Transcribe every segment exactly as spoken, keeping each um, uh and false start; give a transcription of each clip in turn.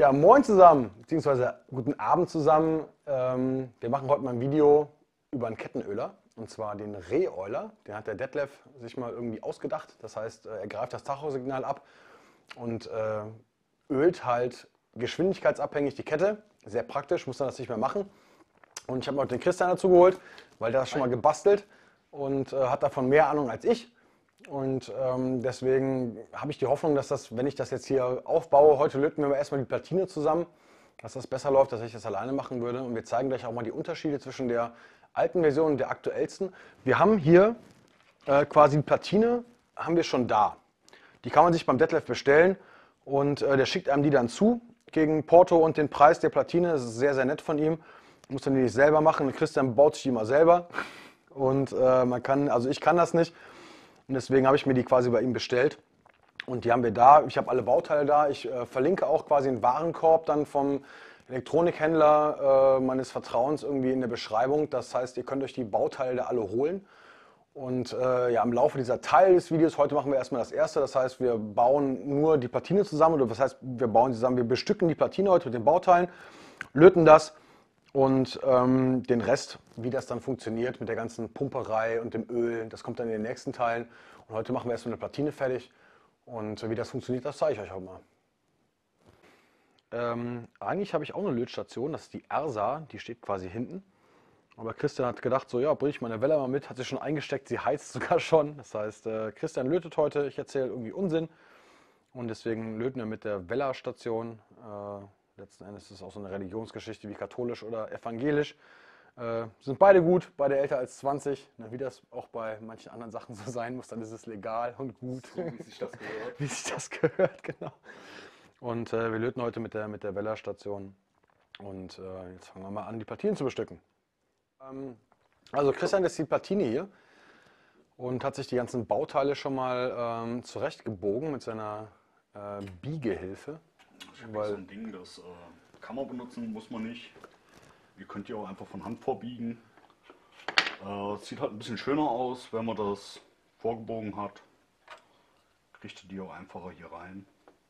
Ja, moin zusammen, beziehungsweise guten Abend zusammen. Ähm, wir machen heute mal ein Video über einen Kettenöler, und zwar den Re-Oiler. Den hat der Detlef sich mal irgendwie ausgedacht. Das heißt, äh, er greift das Tachosignal ab und äh, ölt halt geschwindigkeitsabhängig die Kette. Sehr praktisch, muss man das nicht mehr machen. Und ich habe mir heute den Christian dazu geholt, weil der hat schon mal gebastelt und äh, hat davon mehr Ahnung als ich. Und ähm, deswegen habe ich die Hoffnung, dass das, wenn ich das jetzt hier aufbaue, heute löten wir erstmal die Platine zusammen, dass das besser läuft, dass ich das alleine machen würde. Und wir zeigen gleich auch mal die Unterschiede zwischen der alten Version und der aktuellsten. Wir haben hier äh, quasi die Platine, haben wir schon da. Die kann man sich beim Detlef bestellen und äh, der schickt einem die dann zu gegen Porto und den Preis der Platine. Das ist sehr, sehr nett von ihm. Muss man die nicht selber machen. Christian baut sich die mal selber. Und äh, man kann, also ich kann das nicht. Und deswegen habe ich mir die quasi bei ihm bestellt. Und die haben wir da. Ich habe alle Bauteile da. Ich äh, verlinke auch quasi einen Warenkorb dann vom Elektronikhändler äh, meines Vertrauens irgendwie in der Beschreibung. Das heißt, ihr könnt euch die Bauteile da alle holen. Und äh, ja, im Laufe dieser Teil des Videos, heute machen wir erstmal das erste. Das heißt, wir bauen nur die Platine zusammen. Oder was heißt, wir bauen sie zusammen? Wir bestücken die Platine heute mit den Bauteilen, löten das. Und ähm, den Rest, wie das dann funktioniert mit der ganzen Pumperei und dem Öl, das kommt dann in den nächsten Teilen. Und heute machen wir erstmal eine Platine fertig. Und wie das funktioniert, das zeige ich euch auch mal. Ähm, eigentlich habe ich auch eine Lötstation, das ist die Ersa, die steht quasi hinten. Aber Christian hat gedacht, so ja, bringe ich meine Welle mal mit, hat sie schon eingesteckt, sie heizt sogar schon. Das heißt, äh, Christian lötet heute, ich erzähle irgendwie Unsinn. Und deswegen löten wir mit der Wella-Station. Äh, Letzten Endes ist es auch so eine Religionsgeschichte wie katholisch oder evangelisch. Äh, sind beide gut, beide älter als zwanzig. Na, wie das auch bei manchen anderen Sachen so sein muss, dann ist es legal und gut. So wie sich das gehört. Wie sich das gehört, genau. Und äh, wir löten heute mit der, mit der Wella-Station. Und äh, jetzt fangen wir mal an, die Platinen zu bestücken. Ähm, also Christian ist die Platine hier und hat sich die ganzen Bauteile schon mal ähm, zurechtgebogen mit seiner äh, Biegehilfe. Ich habe so ein Ding, das äh, kann man benutzen, muss man nicht. Ihr könnt ihr auch einfach von Hand vorbiegen. Äh, sieht halt ein bisschen schöner aus, wenn man das vorgebogen hat. Kriegt ihr die auch einfacher hier rein.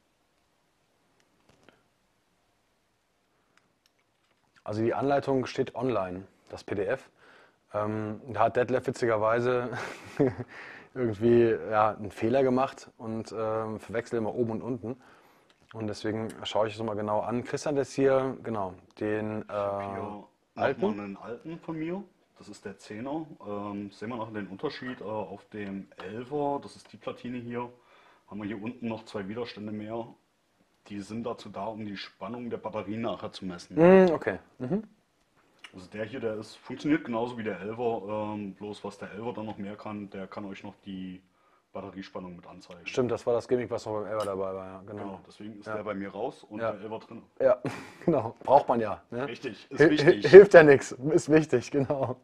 Also die Anleitung steht online, das P D F. Ähm, da hat Detlef witzigerweise irgendwie ja, einen Fehler gemacht und ähm, verwechselt immer oben und unten. Und deswegen schaue ich es mal genau an. Christian ist hier, genau, den äh, Ich habe hier alten. nochmal einen alten von mir. Das ist der Zehner. Ähm, sehen wir noch den Unterschied äh, auf dem Elfer. Das ist die Platine hier. Haben wir hier unten noch zwei Widerstände mehr. Die sind dazu da, um die Spannung der Batterie nachher zu messen. Mm, okay. Mhm. Also der hier, der ist, funktioniert genauso wie der Elfer. Ähm, bloß was der Elfer dann noch mehr kann, der kann euch noch die Batteriespannung mit anzeigen. Stimmt, das war das Gimmick, was noch beim Elfer dabei war. Ja, genau. Genau, deswegen ist Ja. der bei mir raus und Ja. der Elfer drin. Ja, genau. Braucht man ja. Ne? Richtig, ist Hil- wichtig. Hilft ja nichts. Ist wichtig, genau.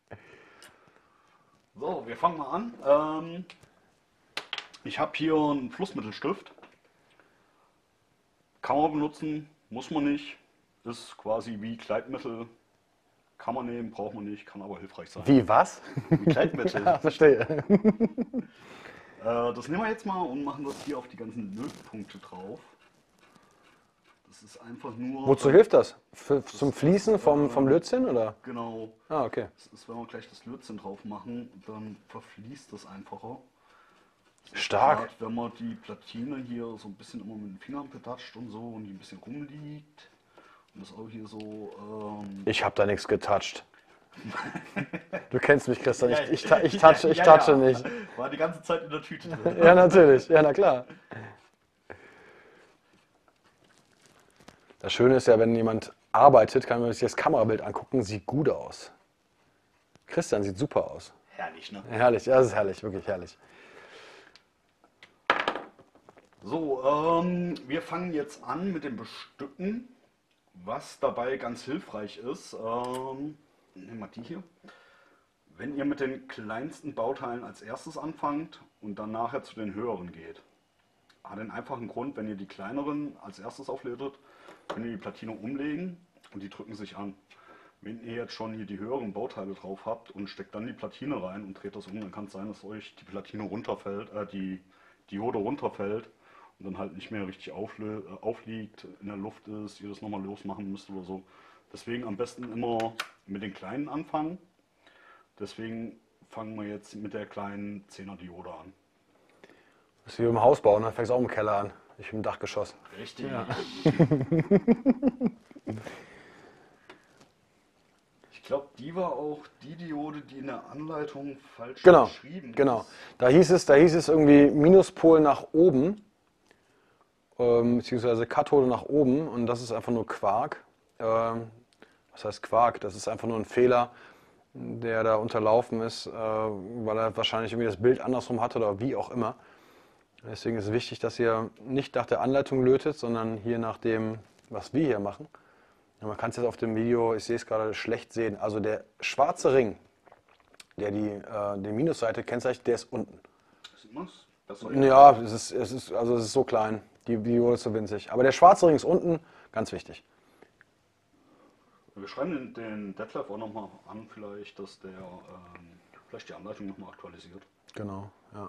So, wir fangen mal an. Ähm, ich habe hier einen Flussmittelstift. Kann man benutzen, muss man nicht. Ist quasi wie Gleitmittel. Kann man nehmen, braucht man nicht, kann aber hilfreich sein. Wie, was? Wie Gleitmittel. Ja, verstehe. Äh, das nehmen wir jetzt mal und machen das hier auf die ganzen Lötpunkte drauf. Das ist einfach nur... Wozu hilft das? Für, zum Fließen vom, vom Lötzinn, oder? Genau. Ah, okay. Das ist, wenn wir gleich das Lötzinn drauf machen, dann verfließt das einfacher. So, Stark. grad, wenn man die Platine hier so ein bisschen immer mit den Fingern betatscht und so und die ein bisschen rumliegt und das auch hier so... Ähm, Ich habe da nichts getoucht. Du kennst mich, Christian. Ich, ich, Ja, ich, ich, touche, ich ja, touche ja. nicht. War die ganze Zeit in der Tüte drin. Ja, natürlich. Ja, na klar. Das Schöne ist ja, wenn jemand arbeitet, kann man sich das Kamerabild angucken, sieht gut aus. Christian sieht super aus. Herrlich, ne? Herrlich, ja, das ist herrlich, wirklich herrlich. So, ähm, wir fangen jetzt an mit dem Bestücken. Was dabei ganz hilfreich ist, ähm, nehmen wir die hier. Wenn ihr mit den kleinsten Bauteilen als erstes anfangt und dann nachher zu den höheren geht. Hat den einfachen Grund, wenn ihr die kleineren als erstes auflötet, könnt ihr die Platine umlegen und die drücken sich an. Wenn ihr jetzt schon hier die höheren Bauteile drauf habt und steckt dann die Platine rein und dreht das um, dann kann es sein, dass euch die Platine runterfällt, äh, die Diode runterfällt und dann halt nicht mehr richtig auflö- äh, aufliegt, in der Luft ist, ihr das nochmal losmachen müsst oder so. Deswegen am besten immer mit den kleinen anfangen. Deswegen fangen wir jetzt mit der kleinen zehner Diode an. Das ist wie im Hausbau, ne? Fängst auch im Keller an, nicht im Dachgeschoss. Richtig. Ja. Ich glaube, die war auch die Diode, die in der Anleitung falsch Genau, beschrieben ist. genau. Da hieß es, da hieß es irgendwie Minuspol nach oben, ähm, beziehungsweise Kathode nach oben, und das ist einfach nur Quark. Ähm, was heißt Quark? Das ist einfach nur ein Fehler, der da unterlaufen ist, äh, weil er wahrscheinlich irgendwie das Bild andersrum hatte oder wie auch immer. Deswegen ist es wichtig, dass ihr nicht nach der Anleitung lötet, sondern hier nach dem, was wir hier machen. Ja, man kann es jetzt auf dem Video, ich sehe es gerade, schlecht sehen. Also der schwarze Ring, der die, äh, die Minusseite kennzeichnet, der ist unten. Sieht man's? Das soll Ja, es ist, es ist, also es ist so klein, die Diode ist so winzig. Aber der schwarze Ring ist unten, ganz wichtig. Wir schreiben den, den Detlef auch nochmal an, vielleicht, dass der ähm, vielleicht die Anleitung nochmal aktualisiert. Genau, ja.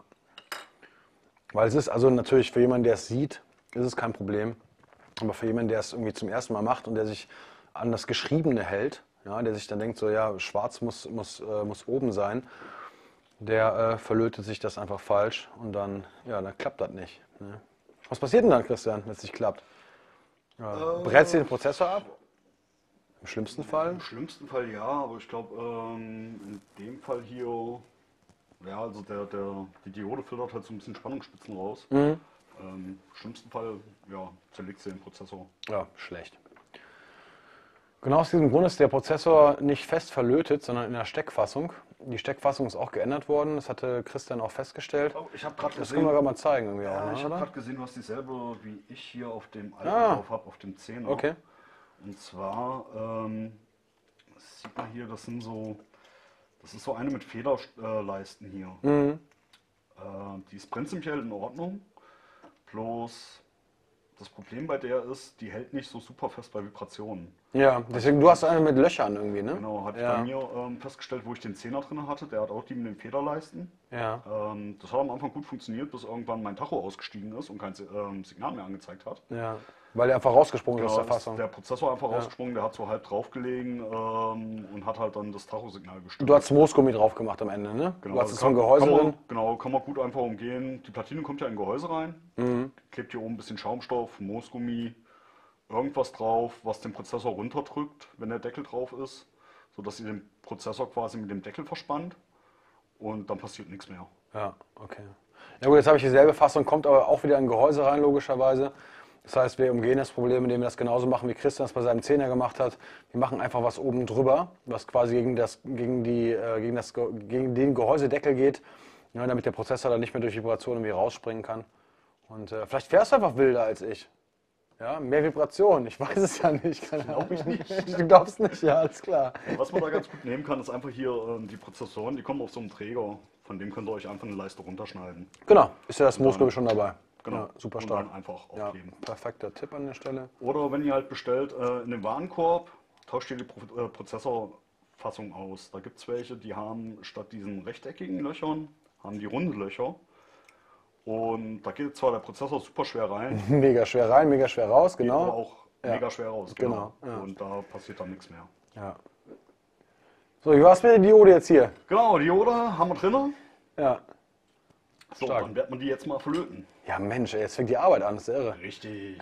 Weil es ist also natürlich für jemanden, der es sieht, ist es kein Problem. Aber für jemanden, der es irgendwie zum ersten Mal macht und der sich an das Geschriebene hält, ja, der sich dann denkt, so ja, schwarz muss, muss, äh, muss oben sein, der äh, verlötet sich das einfach falsch und dann, ja, dann klappt das nicht. Ne? Was passiert denn dann, Christian, wenn es nicht klappt? Ja, Äh, brätst du den Prozessor ab? Im schlimmsten Fall? Im schlimmsten Fall ja, aber ich glaube, ähm, in dem Fall hier, ja, also der, der, die Diode filtert halt so ein bisschen Spannungsspitzen raus. Mhm. Ähm, Im schlimmsten Fall, ja, zerlegt sie den Prozessor. Ja, schlecht. Genau aus diesem Grund ist der Prozessor nicht fest verlötet, sondern in der Steckfassung. Die Steckfassung ist auch geändert worden, das hatte Christian auch festgestellt. Oh, ich habe gerade Das können wir gesehen, gerade mal zeigen irgendwie ja, auch, ich ne, habe oder? gerade gesehen, du hast dieselbe wie ich hier auf dem alten Ah. drauf habe, auf dem zehner. Okay. Und zwar, ähm, das sieht man hier, das sind so, das ist so eine mit Federleisten hier. Mhm. Äh, die ist prinzipiell in Ordnung, bloß das Problem bei der ist, die hält nicht so super fest bei Vibrationen. Ja, deswegen, du hast eine mit Löchern irgendwie, ne? Genau, hatte Ja. ich bei mir ähm, festgestellt, wo ich den zehner drin hatte, der hat auch die mit den Federleisten. Ja. Ähm, das hat am Anfang gut funktioniert, bis irgendwann mein Tacho ausgestiegen ist und kein ähm, Signal mehr angezeigt hat. Ja. Weil der einfach rausgesprungen ist Genau, aus der ist Fassung. der Prozessor einfach Ja. rausgesprungen, der hat so halb draufgelegen ähm, und hat halt dann das Tacho-Signal gestört. Du hast Moosgummi drauf gemacht am Ende, ne? Genau, Du hast also es so ein kann- Gehäuse kann man, drin. Genau, kann man gut einfach umgehen. Die Platine kommt ja in ein Gehäuse rein, Mhm. klebt hier oben ein bisschen Schaumstoff, Moosgummi, irgendwas drauf, was den Prozessor runterdrückt, wenn der Deckel drauf ist, sodass ihr den Prozessor quasi mit dem Deckel verspannt und dann passiert nichts mehr. Ja, okay. Ja gut, jetzt habe ich dieselbe Fassung, kommt aber auch wieder in ein Gehäuse rein, logischerweise. Das heißt, wir umgehen das Problem, indem wir das genauso machen, wie Christian es bei seinem zehner gemacht hat. Wir machen einfach was oben drüber, was quasi gegen, das, gegen, die, äh, gegen, das, Ge- gegen den Gehäusedeckel geht, ja, damit der Prozessor dann nicht mehr durch Vibration irgendwie rausspringen kann. Und äh, vielleicht fährst du einfach wilder als ich. Ja, mehr Vibration, ich weiß es ja nicht. Keine Glaub ich Ahnung. nicht. Du glaubst nicht, ja, alles klar. Was man da ganz gut nehmen kann, ist einfach hier ähm, die Prozessoren, die kommen auf so einem Träger, von dem könnt ihr euch einfach eine Leiste runterschneiden. Genau, ist ja das Und Moos, dann- glaube ich, schon dabei. Genau, Ja, super und stark. dann einfach Ja, aufkleben. perfekter Tipp an der Stelle. Oder wenn ihr halt bestellt äh, in dem Warenkorb, tauscht ihr die Pro äh, Prozessorfassung aus. Da gibt es welche, die haben statt diesen rechteckigen Löchern, haben die runde Löcher. Und da geht zwar der Prozessor super schwer rein, Mega schwer rein, mega schwer raus, geht aber genau. auch Ja. mega schwer raus. Genau, ja. Und da passiert dann nichts mehr. Ja. So, wie war's mit der Diode jetzt hier? Genau, Diode haben wir drin. Ja. So, Stark. dann wird man die jetzt mal verlöten. Ja, Mensch, ey, jetzt fängt die Arbeit an, das ist irre. Richtig.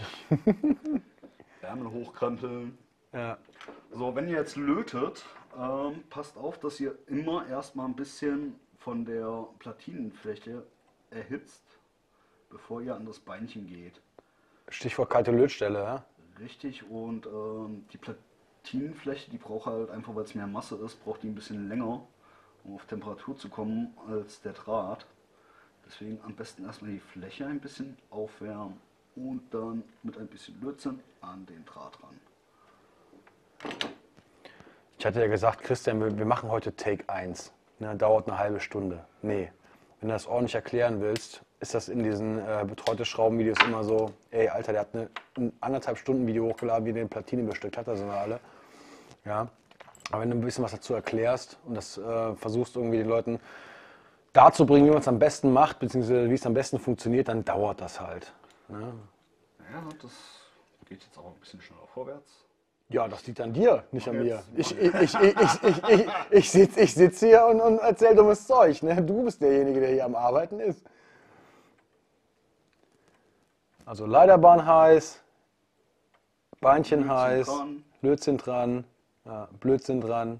Ärmel hochkrempeln. Ja. So, wenn ihr jetzt lötet, ähm, passt auf, dass ihr immer erstmal ein bisschen von der Platinenfläche erhitzt, bevor ihr an das Beinchen geht. Stichwort kalte Lötstelle, ja? Richtig, und ähm, die Platinenfläche, die braucht halt einfach, weil es mehr Masse ist, braucht die ein bisschen länger, um auf Temperatur zu kommen, als der Draht. Deswegen am besten erstmal die Fläche ein bisschen aufwärmen und dann mit ein bisschen Lötzinn an den Draht ran. Ich hatte ja gesagt, Christian, wir, wir machen heute Take eins. Ne, dauert eine halbe Stunde. Nee, wenn du das ordentlich erklären willst, ist das in diesen äh, betreute Schraubenvideos immer so, ey, Alter, der hat eine, ein anderthalb Stunden Video hochgeladen, wie der Platine bestückt hat, da sind wir alle. Ja, aber wenn du ein bisschen was dazu erklärst und das äh, versuchst irgendwie den Leuten dazu bringen, wie man es am besten macht, beziehungsweise wie es am besten funktioniert, dann dauert das halt. Ja. Ja, das geht jetzt aber ein bisschen schneller vorwärts. Ja, das liegt an dir, nicht an mir. Jetzt- Ich, ich, ich, ich, ich, ich, ich, ich sitze ich sitz hier und, und erzähl dummes Zeug. Ne? Du bist derjenige, der hier am Arbeiten ist. Also Leiterbahn heiß, Beinchen Blödsinn heiß, dran. Blödsinn dran, ja, Blödsinn dran.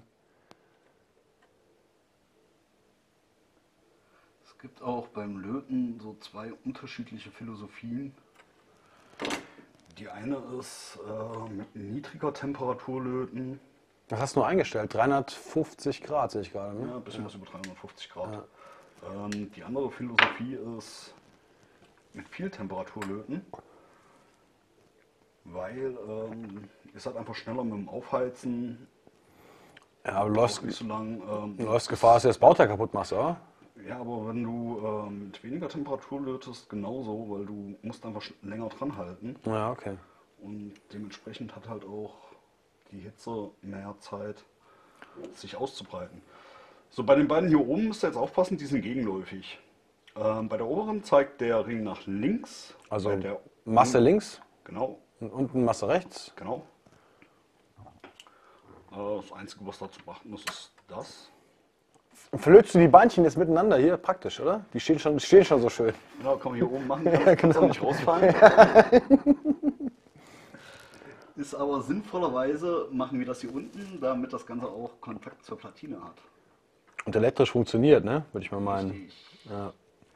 Es gibt auch beim Löten so zwei unterschiedliche Philosophien. Die eine ist äh, mit niedriger Temperatur löten. Das hast du nur eingestellt, dreihundertfünfzig Grad sehe ich gerade. Ne? Ja, ein bisschen was über dreihundertfünfzig Grad. Ähm, die andere Philosophie ist mit viel Temperatur löten, weil ähm, es hat einfach schneller mit dem Aufheizen, Ja, aber du läufst, auch nicht so lang. Ähm, du läufst Gefahr, dass du das Bauteil kaputt machst, oder? Ja, aber wenn du ähm, mit weniger Temperatur lötest, genauso, weil du musst einfach sch- länger dran halten Ja, okay. und dementsprechend hat halt auch die Hitze mehr Zeit, sich auszubreiten. So, bei den beiden hier oben müsst ihr jetzt aufpassen, die sind gegenläufig. Ähm, bei der oberen zeigt der Ring nach links. Also bei der, Masse links Genau, und unten Masse rechts. genau. Äh, das Einzige, was da zu beachten ist, ist das. Verlötst du die Beinchen jetzt miteinander hier? Praktisch, oder? Die stehen schon, stehen schon so schön. Ja, kann man hier oben machen, kann Ja, kann's auch genau. nicht rausfallen. Ist aber sinnvollerweise, machen wir das hier unten, damit das Ganze auch Kontakt zur Platine hat. Und elektrisch funktioniert, ne? Würde ich mal meinen. Richtig. Ja.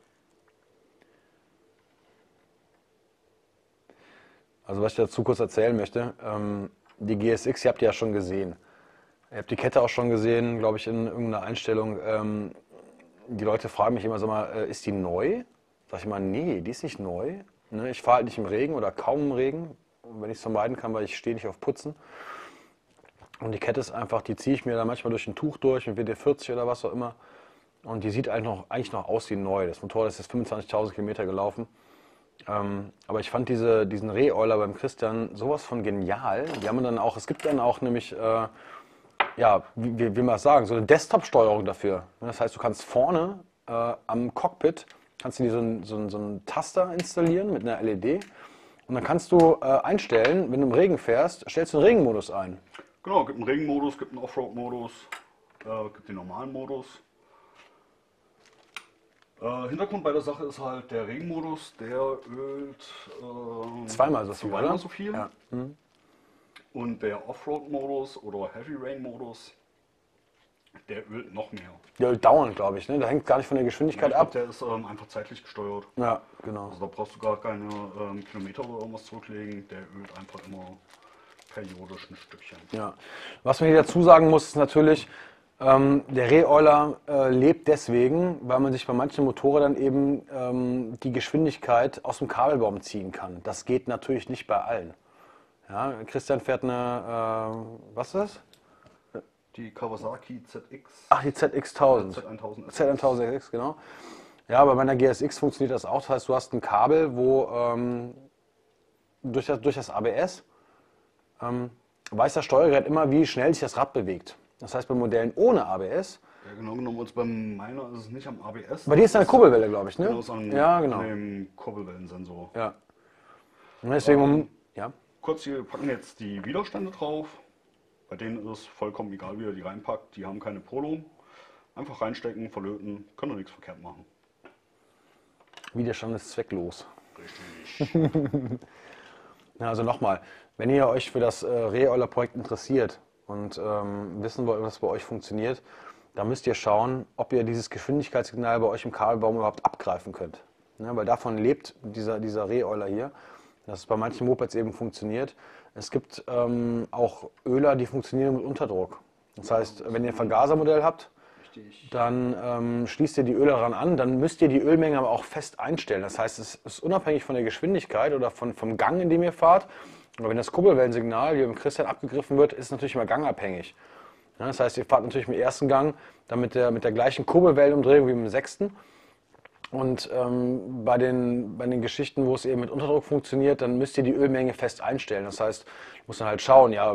Also was ich dazu kurz erzählen möchte, ähm, die G S X, ihr habt die ja schon gesehen. Ihr habt die Kette auch schon gesehen, glaube ich, in irgendeiner Einstellung. Ähm, die Leute fragen mich immer, sag mal, äh, ist die neu? Sag ich mal, nee, die ist nicht neu. Ne? Ich fahre halt nicht im Regen oder kaum im Regen, wenn ich es vermeiden kann, weil ich stehe nicht auf Putzen. Und die Kette ist einfach, die ziehe ich mir dann manchmal durch ein Tuch durch, mit W D vierzig oder was auch immer. Und die sieht eigentlich noch, eigentlich noch aus wie neu. Das Motorrad ist jetzt fünfundzwanzigtausend Kilometer gelaufen. Ähm, aber ich fand diese, diesen Re-Oiler beim Christian sowas von genial. Die haben dann auch, es gibt dann auch nämlich, äh, ja, wie, wie will man das sagen, so eine Desktop-Steuerung dafür. Das heißt, du kannst vorne äh, am Cockpit, kannst du dir so einen so einen- so einen Taster installieren mit einer L E D. Und dann kannst du äh, einstellen, wenn du im Regen fährst, stellst du den Regenmodus ein. Genau, gibt einen Regenmodus, gibt einen Offroad-Modus, äh, gibt den normalen Modus. Äh, Hintergrund bei der Sache ist halt der Regenmodus, der ölt äh, Zweimal so viel, zweimal oder? so viel. Ja. Und der Offroad-Modus oder Heavy Rain-Modus, der ölt noch mehr. Der dauernd, glaube ich, ne? Da hängt gar nicht von der Geschwindigkeit Ich glaub, ab. der ist ähm, einfach zeitlich gesteuert. Ja, genau. Also da brauchst du gar keine ähm, Kilometer oder irgendwas zurücklegen. Der ölt einfach immer periodisch ein Stückchen. Ja. Was man hier dazu sagen muss, ist natürlich, ähm, der Re-Oiler äh, lebt deswegen, weil man sich bei manchen Motorrädern eben ähm, die Geschwindigkeit aus dem Kabelbaum ziehen kann. Das geht natürlich nicht bei allen. Ja, Christian fährt eine, äh, was ist das? Die Kawasaki Z X. Ach, die Z X tausend. Z tausend. Z tausend X, genau. Ja, bei meiner G S X funktioniert das auch. Das heißt, du hast ein Kabel, wo ähm, durch, das, durch das A B S ähm, weiß das Steuergerät immer, wie schnell sich das Rad bewegt. Das heißt, bei Modellen ohne A B S, Ja, genau genommen, uns beim meiner ist es nicht am A B S. bei dir ist eine Kurbelwelle, glaube ich, ne? Genau, ist an, Ja, genau. an dem Kurbelwellensensor. Ja. Und deswegen, um, ja. Kurz, wir packen jetzt die Widerstände drauf. Bei denen ist es vollkommen egal, wie ihr die reinpackt. Die haben keine Polung. Einfach reinstecken, verlöten, können ihr nichts verkehrt machen. Widerstand ist zwecklos. Richtig. Ja, also nochmal, wenn ihr euch für das äh, Re-Oiler-Projekt interessiert und ähm, wissen wollt, was bei euch funktioniert, dann müsst ihr schauen, ob ihr dieses Geschwindigkeitssignal bei euch im Kabelbaum überhaupt abgreifen könnt. Ja, weil davon lebt dieser, dieser Re-Oiler hier, dass es bei manchen Mopeds eben funktioniert. Es gibt ähm, auch Öler, die funktionieren mit Unterdruck. Das heißt, wenn ihr ein Vergasermodell habt, Richtig. dann ähm, schließt ihr die Öle daran an, dann müsst ihr die Ölmenge aber auch fest einstellen. Das heißt, es ist unabhängig von der Geschwindigkeit oder von, vom Gang, in dem ihr fahrt. Aber wenn das Kurbelwellensignal, wie beim Christian, abgegriffen wird, ist es natürlich immer gangabhängig. Ja, das heißt, ihr fahrt natürlich im ersten Gang dann mit der, mit der gleichen Kurbelwellenumdrehung wie im sechsten. Und ähm, bei, den, bei den Geschichten, wo es eben mit Unterdruck funktioniert, dann müsst ihr die Ölmenge fest einstellen. Das heißt, muss dann halt schauen, ja,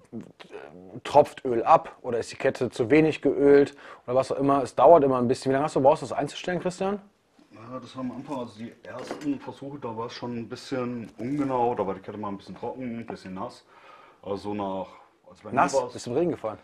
tropft Öl ab oder ist die Kette zu wenig geölt oder was auch immer. Es dauert immer ein bisschen. Wie lange hast du brauchst, das einzustellen, Christian? Ja, das war am Anfang, also die ersten Versuche, da war es schon ein bisschen ungenau, da war die Kette mal ein bisschen trocken, ein bisschen nass. Also nach, als bei mir Nass? war Bist es du im Regen gefahren?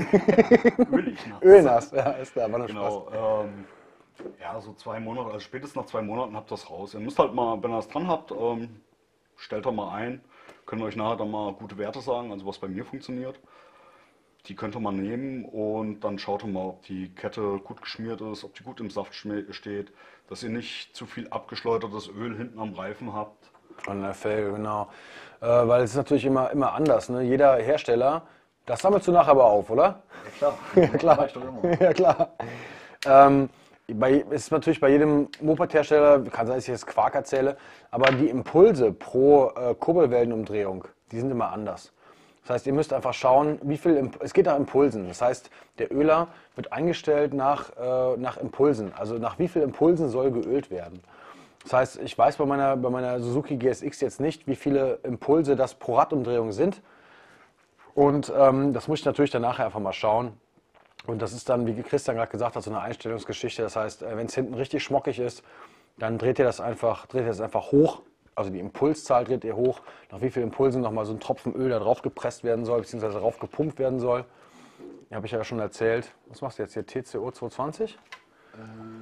ölig nass. Ölnass, ja, ist klar, war nur Spaß. Genau, ähm, ja, so zwei Monate, also spätestens nach zwei Monaten habt ihr das raus. Ihr müsst halt mal, wenn ihr das dran habt, ähm, stellt da mal ein, könnt euch nachher dann mal gute Werte sagen, also was bei mir funktioniert. Die könnt ihr mal nehmen und dann schaut ihr mal, ob die Kette gut geschmiert ist, ob die gut im Saft schme- steht, dass ihr nicht zu viel abgeschleudertes Öl hinten am Reifen habt. An der Felge, genau. Äh, weil es ist natürlich immer, immer anders. Ne? Jeder Hersteller, das sammelst du nachher aber auf, oder? Ja klar, Ja, klar. Ja, klar. Ähm, bei, es ist natürlich bei jedem Moped-Hersteller, kann sein, dass ich jetzt Quark erzähle, aber die Impulse pro äh, Kurbelwellenumdrehung, die sind immer anders. Das heißt, ihr müsst einfach schauen, wie viel, Imp es geht nach Impulsen. Das heißt, der Öler wird eingestellt nach, äh, nach Impulsen, also nach wie viel Impulsen soll geölt werden. Das heißt, ich weiß bei meiner, bei meiner Suzuki G S X jetzt nicht, wie viele Impulse das pro Radumdrehung sind. Und ähm, das muss ich natürlich dann nachher einfach mal schauen. Und das ist dann, wie Christian gerade gesagt hat, so eine Einstellungsgeschichte. Das heißt, wenn es hinten richtig schmockig ist, dann dreht ihr das einfach, dreht ihr das einfach hoch. Also die Impulszahl dreht ihr hoch, nach wie vielen Impulsen nochmal so ein Tropfen Öl da drauf gepresst werden soll, beziehungsweise drauf gepumpt werden soll. Ja, habe ich ja schon erzählt. Was machst du jetzt hier? T C O zweihundertzwanzig? Äh,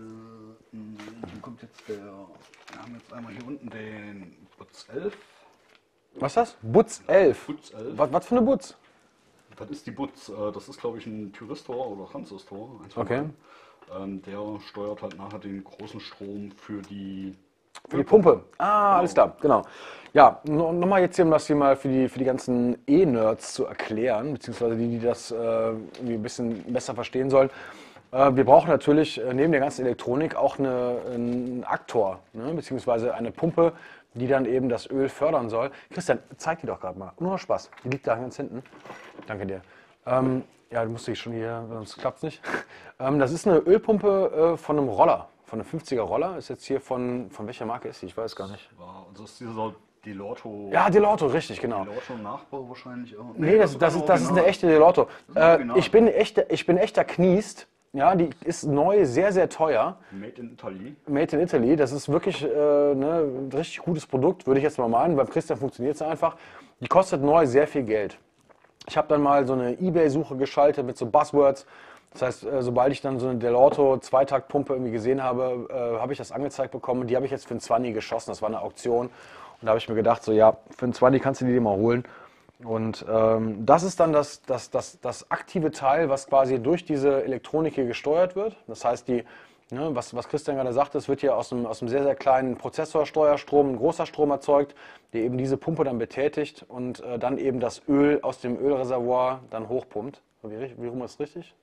hier kommt jetzt der, wir haben jetzt einmal hier unten den Butz elf. Was ist das? Butz elf. Butz elf. Was, was für eine Butz? Das ist die Butz, äh, das ist glaube ich ein Tyristor oder Transistor. eins von Okay. beiden. Ähm, der steuert halt nachher den großen Strom für die Für die Pumpe. Ah, Genau. alles klar, genau. Ja, no- nochmal jetzt hier, um das hier mal für die, für die ganzen E-Nerds zu erklären, beziehungsweise die, die das äh, irgendwie ein bisschen besser verstehen sollen. Äh, wir brauchen natürlich äh, neben der ganzen Elektronik auch eine, einen Aktor, ne, beziehungsweise eine Pumpe, die dann eben das Öl fördern soll. Christian, zeig die doch gerade mal. Nur noch Spaß. Die liegt da ganz hinten. Danke dir. Ähm, ja, du musst dich schon hier, sonst klappt es nicht. Ähm, das ist eine Ölpumpe äh, von einem Roller. Von einem fünfziger Roller, ist jetzt hier von, von welcher Marke ist die? Ich weiß gar nicht. war, also ist dieser Delorto. Ja, Delorto, richtig, genau. Delorto Nachbau wahrscheinlich. auch. Nee, das, sogar das, ein ist, das ist eine Original. echte Delorto. ist ein Äh, Original. ich, bin echter, ich bin echter Kniest. Ja, die ist neu, sehr, sehr teuer. Made in Italy. Made in Italy. Das ist wirklich äh, ne, ein richtig gutes Produkt, würde ich jetzt mal meinen. Beim Christian funktioniert es einfach. Die kostet neu sehr viel Geld. Ich habe dann mal so eine eBay-Suche geschaltet mit so Buzzwords. Das heißt, äh, sobald ich dann so eine Delorto Zweitaktpumpe irgendwie gesehen habe, äh, habe ich das angezeigt bekommen. Die habe ich jetzt für einen zwanzig geschossen. Das war eine Auktion. Und da habe ich mir gedacht, so ja, für einen zwanzig kannst du die dir mal holen. Und ähm, das ist dann das, das, das, das aktive Teil, was quasi durch diese Elektronik hier gesteuert wird. Das heißt, die, ne, was, was Christian gerade sagte, es wird hier aus einem, aus einem sehr, sehr kleinen Prozessorsteuerstrom ein großer Strom erzeugt, der eben diese Pumpe dann betätigt und äh, dann eben das Öl aus dem Ölreservoir dann hochpumpt. Wie, ri- wie rum ist das richtig?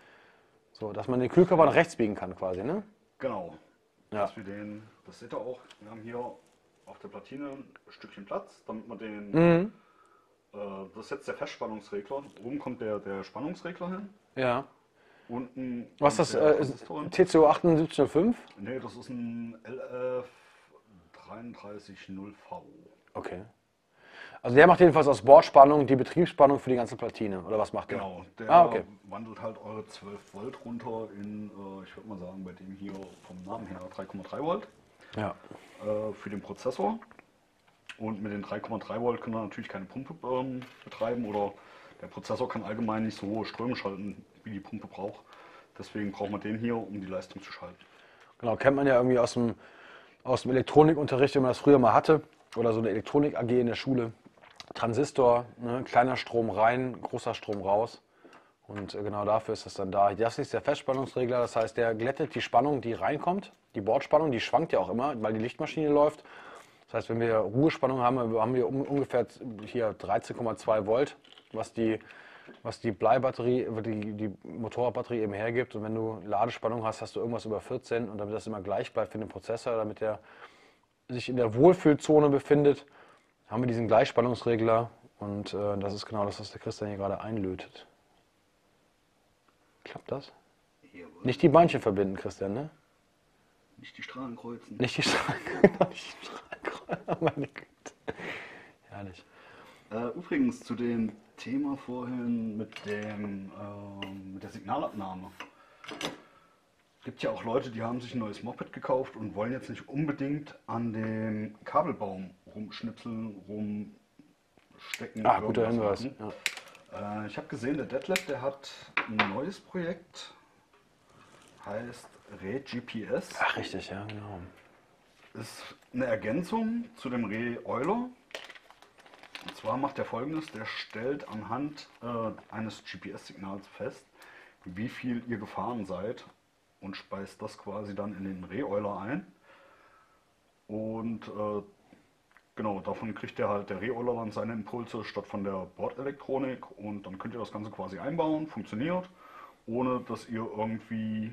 So, dass man den Kühlkörper nach rechts biegen kann quasi, ne? Genau. Ja. Dass wir den, das seht ihr auch, wir haben hier auf der Platine ein Stückchen Platz, damit man den, Mhm. äh, das ist jetzt der Festspannungsregler. Oben kommt der, der Spannungsregler hin. Ja. Unten Was ist kommt das? der Äh, Transistor hin. T C O achtundsiebzig null fünf? Nee, das ist ein L F dreiunddreißig null V. Okay. Also der macht jedenfalls aus Bordspannung die Betriebsspannung für die ganze Platine, oder was macht der? Genau, der Ah, okay. wandelt halt eure zwölf Volt runter in, äh, ich würde mal sagen, bei dem hier vom Namen her drei Komma drei Volt Ja. äh, für den Prozessor. Und mit den drei Komma drei Volt kann man natürlich keine Pumpe ähm, betreiben oder der Prozessor kann allgemein nicht so hohe Ströme schalten, wie die Pumpe braucht. Deswegen braucht man den hier, um die Leistung zu schalten. Genau, kennt man ja irgendwie aus dem, aus dem Elektronikunterricht, wenn man das früher mal hatte. Oder so eine Elektronik-A G in der Schule. Transistor, ne, kleiner Strom rein, großer Strom raus. Und äh, genau dafür ist es dann da. Das ist der Festspannungsregler, das heißt, der glättet die Spannung, die reinkommt. Die Bordspannung, die schwankt ja auch immer, weil die Lichtmaschine läuft. Das heißt, wenn wir Ruhespannung haben, haben wir um, ungefähr hier dreizehn Komma zwei Volt, was die, was die Bleibatterie, die, die Motorradbatterie eben hergibt. Und wenn du Ladespannung hast, hast du irgendwas über vierzehn. Und damit das immer gleich bleibt für den Prozessor, damit der sich in der Wohlfühlzone befindet, haben wir diesen Gleichspannungsregler. Und äh, das ist genau das, was der Christian hier gerade einlötet. Klappt das? Jawohl. Nicht die Beinchen verbinden, Christian, ne? Nicht die Strahlen kreuzen. Nicht die Strahlen, nicht die Strahlen. Oh meine Güte. Herrlich. Äh, übrigens zu dem Thema vorhin mit, dem, ähm, mit der Signalabnahme. Gibt ja auch Leute, die haben sich ein neues Moped gekauft und wollen jetzt nicht unbedingt an dem Kabelbaum rumschnipseln, rumstecken. Ah, guter irgendwas Hinweis. machen. Ja. Äh, ich habe gesehen, der Detlef, der hat ein neues Projekt, heißt Re-G P S. Ach, richtig, ja, genau. Ist eine Ergänzung zu dem Re-Euler. Und zwar macht er Folgendes: Der stellt anhand äh, eines G P S-Signals fest, wie viel ihr gefahren seid, und speist das quasi dann in den Re-Euler ein. Und äh, genau, davon kriegt der halt der Re-Euler dann seine Impulse statt von der Bordelektronik, und dann könnt ihr das Ganze quasi einbauen, funktioniert, ohne dass ihr irgendwie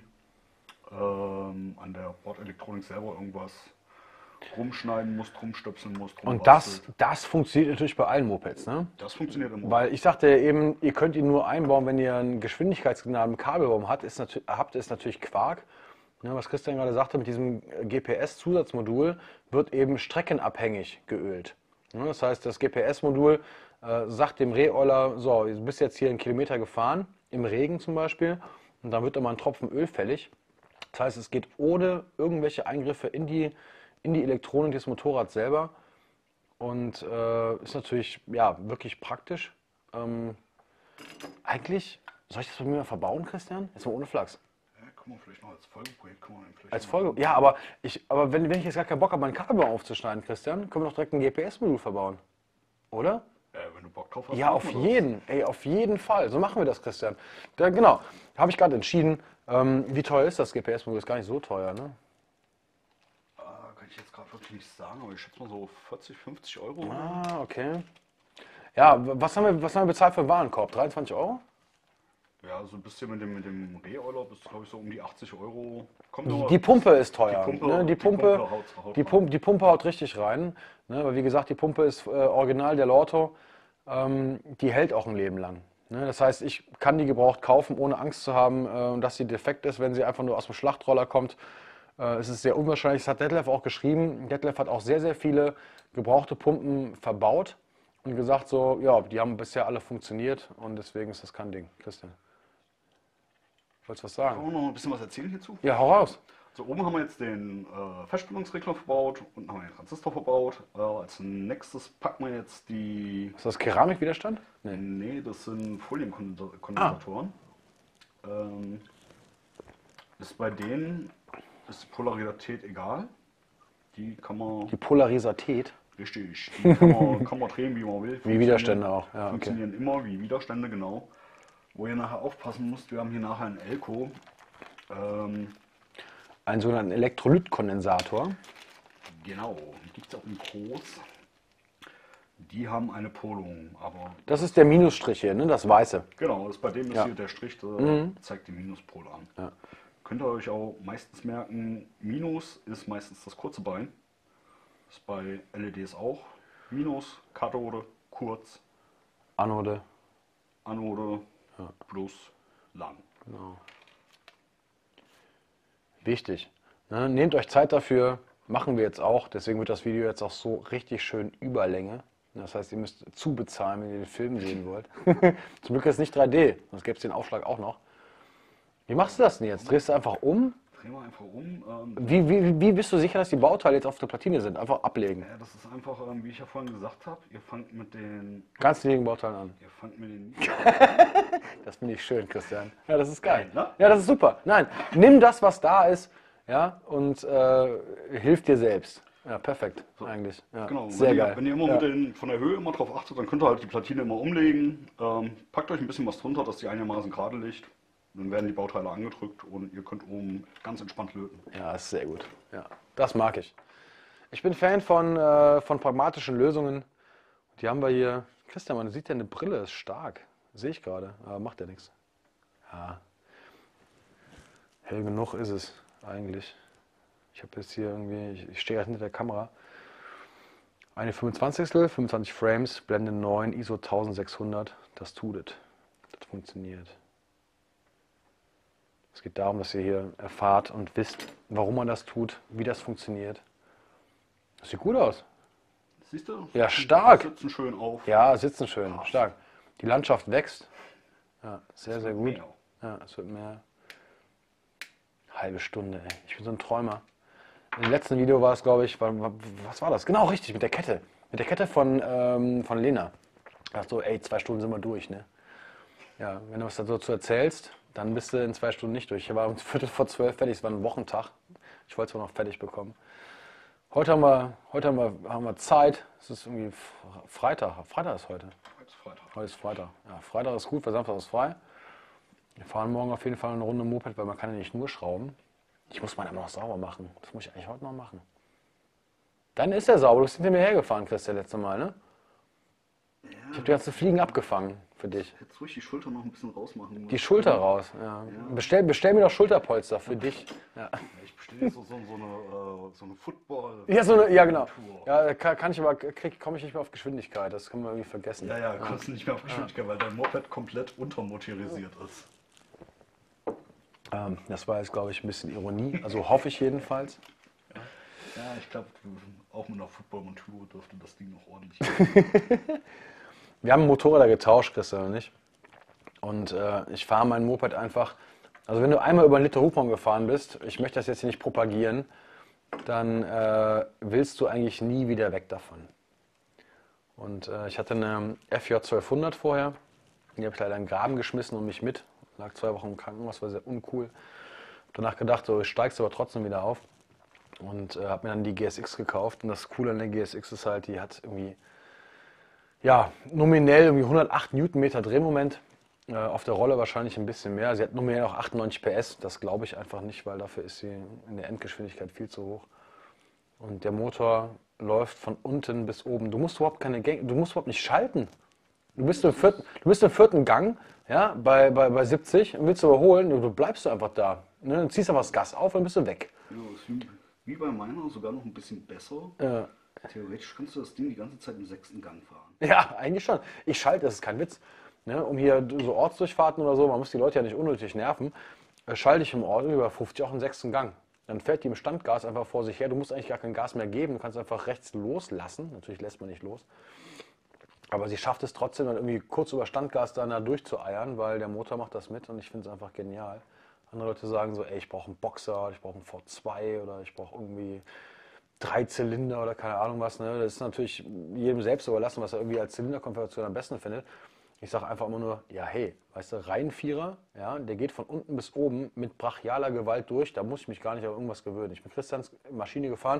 ähm, an der Bordelektronik selber irgendwas rumschneiden musst, rumstöpseln musst. Und das, das funktioniert natürlich bei allen Mopeds, ne? Das funktioniert immer. Weil ich sagte ja eben, ihr könnt ihn nur einbauen, wenn ihr einen Geschwindigkeitssignal im Kabelbaum habt, ist natür- habt, ist natürlich Quark. Ne, was Christian gerade sagte, mit diesem G P S-Zusatzmodul wird eben streckenabhängig geölt. Ne, das heißt, das G P S-Modul äh, sagt dem Re-Euler, so, du bist jetzt hier einen Kilometer gefahren, im Regen zum Beispiel, und dann wird immer ein Tropfen Öl fällig. Das heißt, es geht ohne irgendwelche Eingriffe in die, in die Elektronik des Motorrads selber. Und äh, ist natürlich ja, wirklich praktisch. Ähm, eigentlich, soll ich das bei mir mal verbauen, Christian? Jetzt mal ohne Flachs. Ja, kann man vielleicht noch als Folgeprojekt, kann man den vielleicht Als mal Folge? machen. Ja, aber, ich, aber wenn, wenn ich jetzt gar keinen Bock habe, meinen Kabelbaum aufzuschneiden, Christian, können wir doch direkt ein G P S-Modul verbauen. Oder? Äh, wenn du Bock drauf hast, Ja, machen auf wir das. jeden. Ey, auf jeden Fall. So machen wir das, Christian. Da, genau. Habe ich gerade entschieden. Ähm, wie teuer ist das G P S-Modul? Ist gar nicht so teuer, ne? Äh, kann ich jetzt gerade wirklich nicht sagen, aber ich schätze mal so vierzig, fünfzig Euro. Ah, okay. Ja, was haben wir, was haben wir bezahlt für einen Warenkorb? dreiundzwanzig Euro? Ja, so ein bisschen mit dem, mit dem Re-Euler bist du, glaube ich, so um die achtzig Euro. Kommt nur- Die Pumpe ist teuer. Die Pumpe, ne? Die die Pumpe, Pumpe haut- haut die rein. Pumpe, die Pumpe haut richtig rein. Ne? Weil wie gesagt, die Pumpe ist äh, original der Lorto. Ähm, die hält auch ein Leben lang. Ne? Das heißt, ich kann die gebraucht kaufen, ohne Angst zu haben, äh, dass sie defekt ist, wenn sie einfach nur aus dem Schlachtroller kommt. Äh, es ist sehr unwahrscheinlich. Das hat Detlef auch geschrieben. Detlef hat auch sehr, sehr viele gebrauchte Pumpen verbaut und gesagt so, ja, die haben bisher alle funktioniert und deswegen ist das kein Ding. Christian, wolltest du was Kann sagen? man noch ein bisschen was erzählen hierzu? Ja, hau raus. So, oben haben wir jetzt den äh, Festspannungsregler verbaut, unten haben wir den Transistor verbaut. Äh, als nächstes packen wir jetzt die. Ist das Keramikwiderstand? Nee. Nee, das sind Folienkondensatoren. Ähm, ist bei denen ist die Polarität egal. Die kann man. Die Polarisatät. Richtig, die kann man, kann man drehen, wie man will. Wie Widerstände auch, ja, okay. Funktionieren immer wie Widerstände, genau. Wo ihr nachher aufpassen müsst, wir haben hier nachher einen Elko. Ähm, Einen sogenannten Elektrolytkondensator. genau, gibt es auch in groß. Die haben eine Polung, aber Das ist der Minusstrich hier, ne? Das Weiße. genau, das, bei dem ist Ja. hier der Strich, der zeigt die Minuspol an. Ja. Könnt ihr euch auch meistens merken, Minus ist meistens das kurze Bein. Ist bei L E Ds auch. Minus, Kathode, kurz, Anode. Anode, plus, lang. Genau. Wichtig. Ne? Nehmt euch Zeit dafür. Machen wir jetzt auch. Deswegen wird das Video jetzt auch so richtig schön Überlänge. Das heißt, ihr müsst zubezahlen, wenn ihr den Film sehen wollt. Zum Glück ist es nicht drei D, sonst gäbe es den Aufschlag auch noch. Wie machst du das denn jetzt? Drehst du einfach um? Drehen wir einfach um. Ähm, Wie, wie, wie bist du sicher, dass die Bauteile jetzt auf der Platine sind? Einfach ablegen. ja, das ist einfach, ähm, wie ich ja vorhin gesagt habe, ihr fangt mit den. Ganz niedrigen Bauteilen an. Ihr fangt mit den. Das finde ich schön, Christian. Ja, das ist geil. Ne? Ja, das ist super. Nein, nimm das, was da ist, ja, und äh, hilf dir selbst. Ja, perfekt, eigentlich. Ja, Genau, sehr wenn, geil. Ihr, wenn ihr immer ja. mit den, von der Höhe immer drauf achtet, dann könnt ihr halt die Platine immer umlegen. Ähm, packt euch ein bisschen was drunter, dass die einigermaßen gerade liegt. Dann werden die Bauteile angedrückt und ihr könnt oben ganz entspannt löten. Ja, ist sehr gut. Ja, das mag ich. Ich bin Fan von, äh, von pragmatischen Lösungen. Die haben wir hier. Christian, man sieht ja, eine Brille ist stark. Sehe ich gerade, aber macht ja nichts. Ja. Hell genug ist es eigentlich. Ich habe jetzt hier irgendwie, ich, ich stehe gerade hinter der Kamera. Eine fünfundzwanzigstel, fünfundzwanzig Frames, Blende neun, I S O eintausendsechshundert. Das tut es. Das funktioniert. Es geht darum, dass ihr hier erfahrt und wisst, warum man das tut, wie das funktioniert. Das sieht gut aus. Siehst du? Ja, stark. Die sitzen schön auf. Ja, sitzen schön, stark. Die Landschaft wächst. Ja, sehr, sehr gut. Mehr. Ja, es wird mehr. Halbe Stunde, ey. Ich bin so ein Träumer. Im letzten Video war es, glaube ich, war, war, was war das? Genau, richtig, mit der Kette. Mit der Kette von, ähm, von Lena. Da dachte so, ey, zwei Stunden sind wir durch, ne? Ja, wenn du was dazu erzählst, dann bist du in zwei Stunden nicht durch. Ich war um Viertel vor zwölf fertig, es war ein Wochentag. Ich wollte es aber noch fertig bekommen. Heute haben wir, heute haben wir, haben wir Zeit. Es ist irgendwie Freitag. Freitag ist heute. Heute ist Freitag. Heute ist Freitag. Ja, Freitag ist gut, weil Samstag ist frei. Wir fahren morgen auf jeden Fall eine Runde Moped, weil man kann ja nicht nur schrauben. Ich muss meinen immer noch sauber machen. Das muss ich eigentlich heute noch machen. Dann ist er sauber. Du bist hinter mir hergefahren, Chris, der letzte Mal, ne? Ja, Ich habe die ganzen Fliegen abgefangen für dich. Hättest ruhig die Schulter noch ein bisschen rausmachen. Die Schulter raus, ja. Bestell, bestell mir doch Schulterpolster für dich. Ja, Ja, ich bestelle jetzt so, so, so eine, äh, so eine Football. ja, so eine, ja genau. Ja, kann, kann ich aber, komme ich nicht mehr auf Geschwindigkeit. Das können wir irgendwie vergessen. Ja, ja, kommst nicht mehr auf Geschwindigkeit, weil dein Moped komplett untermotorisiert ist. Ähm, das war jetzt, glaube ich, ein bisschen Ironie. Also hoffe ich jedenfalls. Ja, ich glaube, auch mit einer Football-Montur dürfte das Ding noch ordentlich gehen. Wir haben Motorräder getauscht, Christian und ich. Und äh, ich fahre mein Moped einfach. Also wenn du einmal über einen Liter Hubraum gefahren bist, ich möchte das jetzt hier nicht propagieren, dann äh, willst du eigentlich nie wieder weg davon. Und äh, ich hatte eine F J zwölfhundert vorher. Die habe ich leider in den Graben geschmissen und mich mit. Lag zwei Wochen im Krankenhaus, war sehr uncool. Hab danach gedacht, so, ich steigst aber trotzdem wieder auf. Und äh, habe mir dann die G S X gekauft. Und das Coole an der G S X ist halt, die hat irgendwie, ja, nominell irgendwie hundertacht Newtonmeter Drehmoment. Äh, auf der Rolle wahrscheinlich ein bisschen mehr. Sie hat nominell auch achtundneunzig P S. Das glaube ich einfach nicht, weil dafür ist sie in der Endgeschwindigkeit viel zu hoch. Und der Motor läuft von unten bis oben. Du musst überhaupt keine Gänge, du musst überhaupt nicht schalten. Du bist im vierten, du bist im vierten Gang, ja, bei, bei, bei siebzig und willst du überholen, du, du bleibst du einfach da. Ne? Du ziehst einfach das Gas auf und dann bist du weg. Ja, das ist wie, wie bei meiner, sogar noch ein bisschen besser. Ja. Theoretisch kannst du das Ding die ganze Zeit im sechsten Gang fahren. Ja, eigentlich schon. Ich schalte, das ist kein Witz. Ne? Um hier so Ortsdurchfahrten oder so, man muss die Leute ja nicht unnötig nerven, äh, schalte ich im Ort über fünfzig auch im sechsten Gang. Dann fährt die im Standgas einfach vor sich her. Du musst eigentlich gar kein Gas mehr geben. Du kannst einfach rechts loslassen. Natürlich lässt man nicht los. Aber sie schafft es trotzdem dann irgendwie kurz über Standgas dann da durchzueiern, weil der Motor macht das mit und ich finde es einfach genial. Andere Leute sagen so, ey, ich brauche einen Boxer, ich brauche einen V zwei oder ich brauche irgendwie drei Zylinder oder keine Ahnung was. Ne? Das ist natürlich jedem selbst überlassen, was er irgendwie als Zylinderkonfiguration am besten findet. Ich sage einfach immer nur, ja hey, weißt du, Reihenvierer, ja, der geht von unten bis oben mit brachialer Gewalt durch, da muss ich mich gar nicht auf irgendwas gewöhnen. Ich bin Christians Maschine gefahren,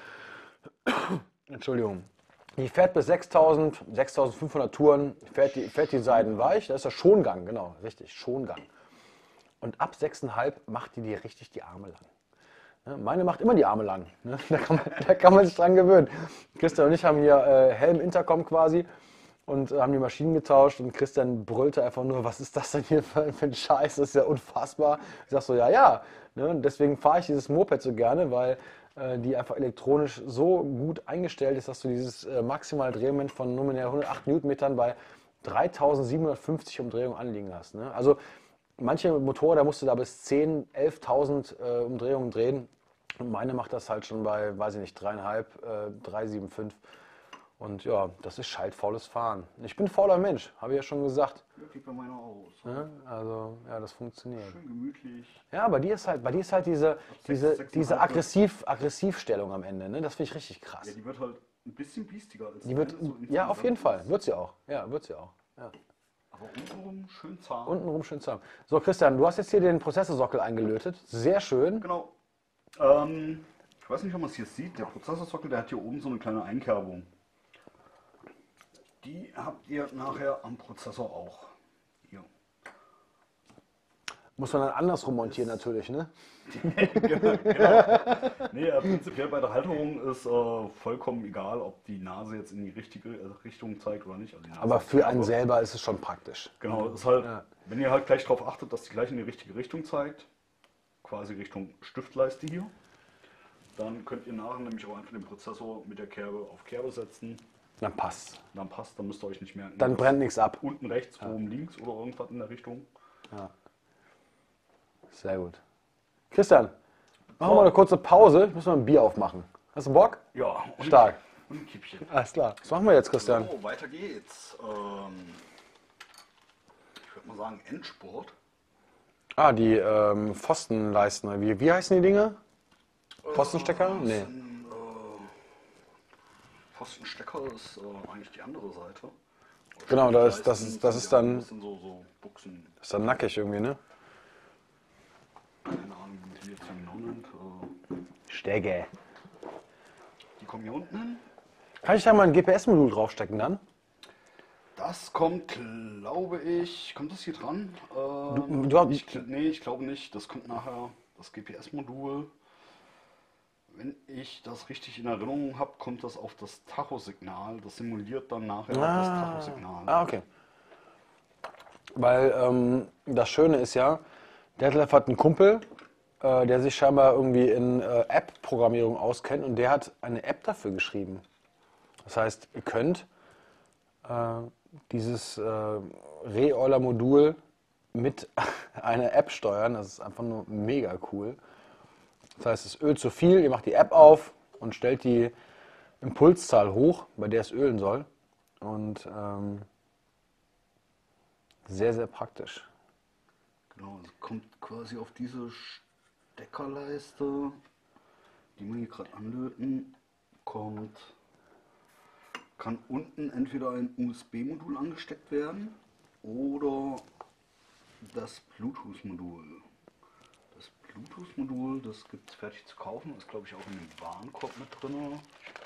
Entschuldigung, die fährt bis sechstausend, sechstausendfünfhundert Touren, fährt die, fährt die Seiten weich, das ist der Schongang, genau, richtig, Schongang. Und ab sechs Komma fünf macht die dir richtig die Arme lang. Ne, meine macht immer die Arme lang, ne? da, kann man, da kann man sich dran gewöhnen. Christian und ich haben hier äh, Helm-Intercom quasi. Und haben die Maschinen getauscht und Christian brüllte einfach nur, was ist das denn hier für, für ein Scheiß, das ist ja unfassbar. Ich sag so, ja, ja. Ne? Und deswegen fahre ich dieses Moped so gerne, weil äh, die einfach elektronisch so gut eingestellt ist, dass du dieses äh, maximale Drehmoment von nominell hundertacht Newtonmetern bei dreitausendsiebenhundertfünfzig Umdrehungen anliegen hast. Ne? Also manche Motorräder musst du da bis zehntausend, elftausend äh, Umdrehungen drehen. Und meine macht das halt schon bei, weiß ich nicht, dreieinhalb, äh, drei Komma fünfundsiebzig. Und ja, das ist schaltfaules Fahren. Ich bin ein fauler Mensch, habe ich ja schon gesagt. Ja, geht bei meiner auch. So. Ja, also, ja, das funktioniert. Schön gemütlich. Ja, bei dir ist halt, bei dir ist halt diese, diese, sechs, diese sechseinhalb, Aggressiv, Aggressivstellung am Ende. Ne? Das finde ich richtig krass. Ja, die wird halt ein bisschen biestiger als Die wird, deine, so ja, auf jeden Fall. insgesamt. Wird sie auch. Ja, wird sie auch. Ja. Aber untenrum schön zahm. Untenrum schön zusammen. So, Christian, du hast jetzt hier den Prozessorsockel eingelötet. Sehr schön. Genau. Ähm, ich weiß nicht, ob man es hier sieht. Der Prozessorsockel, der hat hier oben so eine kleine Einkerbung. Die habt ihr nachher am Prozessor auch. Hier. Muss man dann andersrum montieren natürlich, ne? genau. Nee, äh, prinzipiell bei der Halterung ist äh, vollkommen egal, ob die Nase jetzt in die richtige äh, Richtung zeigt oder nicht. Also die Nase Aber ist für klar, einen aber- selber ist es schon praktisch. Genau, ist halt, Ja. wenn ihr halt gleich darauf achtet, dass die gleich in die richtige Richtung zeigt, quasi Richtung Stiftleiste hier, dann könnt ihr nachher nämlich auch einfach den Prozessor mit der Kerbe auf Kerbe setzen. Dann passt. Dann passt, dann müsst ihr euch nicht merken. Dann dass brennt nichts ab. unten rechts, oben links oder irgendwas in der Richtung. Sehr gut. Christian, machen wir mal eine kurze Pause. Ich muss mal ein Bier aufmachen. Hast du Bock? Ja, und, Stark. Und ein Kippchen. Alles klar. Was machen wir jetzt, Christian? So, weiter geht's. Ähm, ich würde mal sagen Endspurt. Ah, die ähm, Pfostenleisten. Wie, wie heißen die Dinger? Pfostenstecker? Nee. Pfostenstecker ist äh, eigentlich die andere Seite. Aber Genau, da ist, das Steckleisten ist, das sind ist ja ein dann, bisschen so, so Buchsen. ist dann nackig irgendwie, ne? Keine Ahnung, wie man die jetzt genau nennt. Äh, Stege. die kommen hier unten hin. Kann ich da mal ein G P S-Modul draufstecken dann? Das kommt, glaube ich, kommt das hier dran? Ähm, du hast- ich, gl- nee, ich glaube nicht. Das kommt nachher, das G P S-Modul. Wenn ich das richtig in Erinnerung habe, kommt das auf das Tachosignal. Das simuliert dann nachher das Ah, Tachosignal. ah, okay. Weil ähm, das Schöne ist ja, Detlef hat einen Kumpel, äh, der sich scheinbar irgendwie in äh, App-Programmierung auskennt und der hat eine App dafür geschrieben. Das heißt, ihr könnt äh, dieses äh, Re-Euler-Modul mit einer App steuern. Das ist einfach nur mega cool. Das heißt, es ölt zu viel, ihr macht die App auf und stellt die Impulszahl hoch, bei der es ölen soll. Und ähm, sehr, sehr praktisch. Genau, es kommt quasi auf diese Steckerleiste, die wir hier gerade anlöten, kommt, kann unten entweder ein U S B-Modul angesteckt werden oder das Bluetooth-Modul. Das Bluetooth-Modul, das gibt es fertig zu kaufen, ist glaube ich auch in dem Warenkorb mit drin.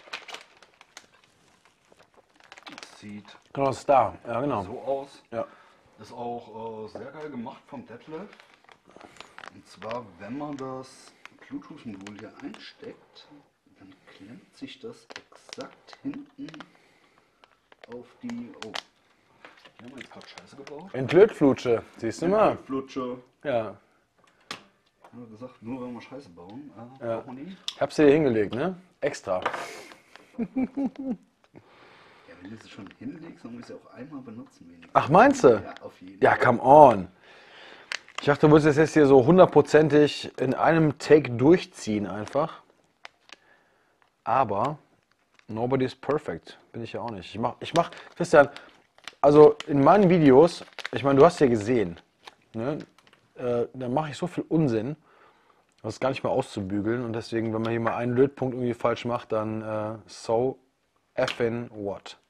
Das sieht Genau, das ist da. Ja, genau. so aus. Ja. Ist auch äh, sehr geil gemacht vom Detlef. Und zwar, wenn man das Bluetooth-Modul hier einsteckt, dann klemmt sich das exakt hinten auf die. Oh, hier haben wir jetzt gerade Scheiße gebaut. Entlötflutsche, siehst du mal. Flutsche. Ja. Haben wir gesagt, nur wenn wir Scheiße bauen, äh, Ja. braucht man die. Ich hab's dir hier hingelegt, ne? Extra. Ja, wenn du sie schon hinlegst, dann musst du sie auch einmal benutzen. Wenigstens. Ach, meinst du? Ja, auf jeden Ja, Fall. come on. Ich dachte, du würdest es jetzt hier so hundertprozentig in einem Take durchziehen einfach. Aber nobody's perfect. Bin ich ja auch nicht. Ich mach, ich mach, Christian, also in meinen Videos, ich meine, du hast ja gesehen, ne? Äh, da mache ich so viel Unsinn, das ist gar nicht mehr auszubügeln. Und deswegen, wenn man hier mal einen Lötpunkt irgendwie falsch macht, dann äh, so effing what.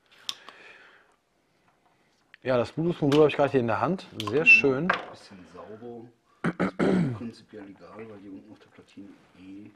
Ja, das Bluetooth-Modul habe ich gerade hier in der Hand. Sehr schön. Ein bisschen sauber. Das ist prinzipiell egal, weil die unten auf der Platine eh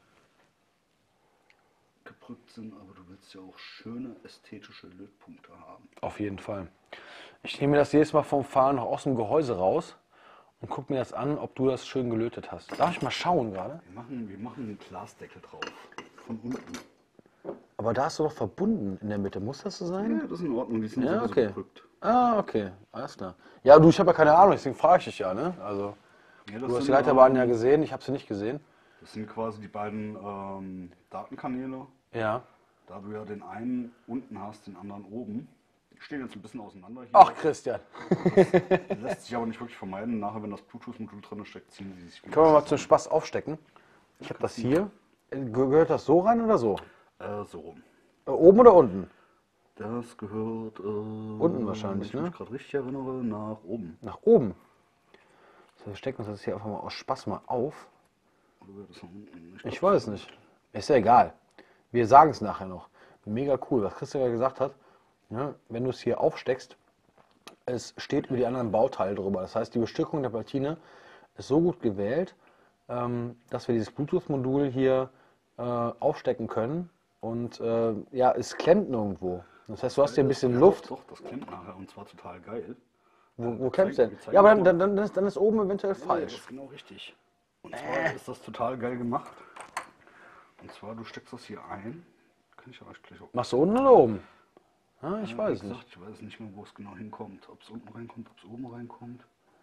gebrückt sind, aber du willst ja auch schöne ästhetische Lötpunkte haben. Auf jeden Fall. Ich nehme mir das jedes Mal vom Fahren noch aus dem Gehäuse raus und gucke mir das an, ob du das schön gelötet hast. Darf ich mal schauen gerade? Wir machen, wir machen einen Glasdeckel drauf. Von unten. Aber da hast du doch verbunden in der Mitte. Muss das so sein? Ja, das ist in Ordnung, die sind Ja, sowieso okay. gebrückt. Ah, okay. Alles klar. Ja, du, ich habe ja keine Ahnung, deswegen frage ich dich ja, ne? Also, Ja, das, du hast die sind, Leiterbahn ja ähm, gesehen, ich habe sie nicht gesehen. das sind quasi die beiden ähm, Datenkanäle. Ja. Da du ja den einen unten hast, den anderen oben. Die stehen jetzt ein bisschen auseinander hier. Ach, Christian. Lässt sich aber nicht wirklich vermeiden. Nachher, wenn das Bluetooth-Modul drin steckt, ziehen sie sich wieder. Können wir mal zum Spaß aufstecken? Ich habe das hier. Äh, Gehört das so rein oder so? Äh, so rum. Äh, Oben oder unten? Das gehört äh, Unten wahrscheinlich, wenn ich ne? mich gerade richtig erinnere, nach oben. Nach oben. So, wir stecken uns das hier einfach mal aus Spaß mal auf. Oder wäre das nach unten? Ich glaub, weiß nicht. Ist ja egal. Wir sagen es nachher noch. Mega cool, was Christian ja gesagt hat. Ne, wenn du es hier aufsteckst, es steht über die anderen Bauteile drüber. Das heißt, die Bestückung der Platine ist so gut gewählt, ähm, dass wir dieses Bluetooth-Modul hier äh, aufstecken können. Und äh, ja, es klemmt nirgendwo. Das heißt, du hast hier ein bisschen ja, Luft. Doch, doch, das klemmt nachher und zwar total geil. Wo, wo Wir klemmt's zeigen- denn? wir zeigen Ja, aber das dann, mal. dann, dann, ist, dann ist oben eventuell Ja, das falsch. ist genau richtig. Und zwar ist das total geil gemacht. Und zwar, du steckst das hier ein. Kann ich euch gleich auch. Machst du unten oder oben? Ah, ich Wie weiß gesagt, nicht. Ich weiß nicht mehr, wo es genau hinkommt. Ob es unten reinkommt, ob es oben reinkommt.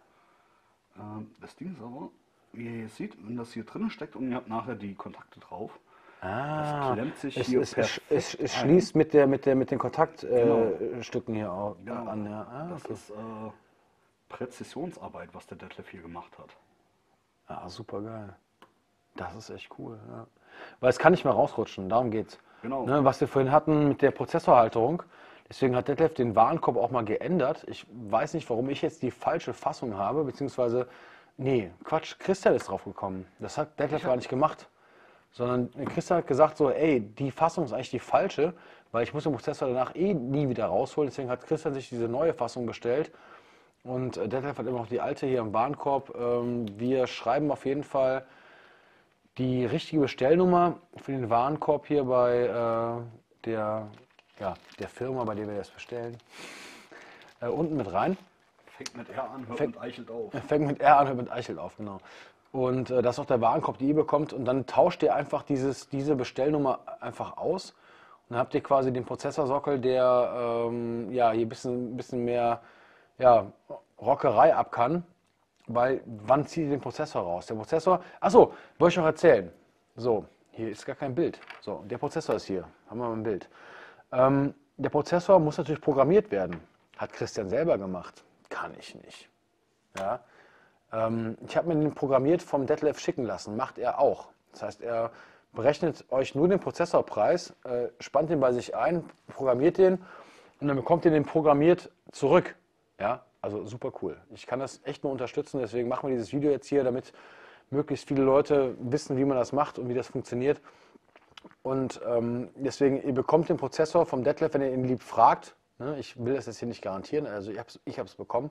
Ähm, das Ding ist aber, wie ihr jetzt seht, wenn das hier drin steckt und ihr habt nachher die Kontakte drauf, Ah, klemmt sich es, hier es, es, perfekt es, es ein. schließt mit, der, mit, der, mit den Kontaktstücken äh, Genau. Stücken hier au- Genau. an. Ja. Ah, Das okay. ist äh, Präzisionsarbeit, was der Detlef hier gemacht hat. Ah, super geil. Das ist echt cool. Ja. Weil es kann nicht mehr rausrutschen, darum geht's. Genau. Ne, was wir vorhin hatten mit der Prozessorhalterung, deswegen hat Detlef den Warenkorb auch mal geändert. Ich weiß nicht, warum ich jetzt die falsche Fassung habe, beziehungsweise Nee, Quatsch, Christian ist drauf gekommen. Das hat Detlef gar nicht gemacht. Sondern Christian hat gesagt so, ey, die Fassung ist eigentlich die falsche, weil ich muss den Prozessor danach eh nie wieder rausholen. Deswegen hat Christian sich diese neue Fassung bestellt. Und äh, Detlef hat immer noch die alte hier im Warenkorb. Ähm, wir schreiben auf jeden Fall die richtige Bestellnummer für den Warenkorb hier bei äh, der, ja, der Firma, bei der wir das bestellen, äh, unten mit rein. Fängt mit R an, hört Fängt- mit Eichelt auf. Fängt mit R an, hört mit Eichelt auf, genau. Und äh, das ist auch der Warenkorb, den ihr bekommt. Und dann tauscht ihr einfach dieses, diese Bestellnummer einfach aus. Und dann habt ihr quasi den Prozessorsockel, der ähm, ja, hier ein bisschen, bisschen mehr ja, Rockerei ab kann. Weil, wann zieht ihr den Prozessor raus? Der Prozessor, achso, wollte ich noch erzählen. So, hier ist gar kein Bild. So, der Prozessor ist hier. Haben wir mal ein Bild. Ähm, der Prozessor muss natürlich programmiert werden. Hat Christian selber gemacht. Kann ich nicht. Ja. Ähm, ich habe mir den programmiert vom Detlef schicken lassen. Macht er auch. Das heißt, er berechnet euch nur den Prozessorpreis, äh, spannt den bei sich ein, programmiert den und dann bekommt ihr den programmiert zurück. Ja, also super cool. Ich kann das echt nur unterstützen, deswegen machen wir dieses Video jetzt hier, damit möglichst viele Leute wissen, wie man das macht und wie das funktioniert. Und ähm, deswegen, ihr bekommt den Prozessor vom Detlef, wenn ihr ihn lieb fragt. Ne, ich will das jetzt hier nicht garantieren, also ich habe es ich hab's bekommen.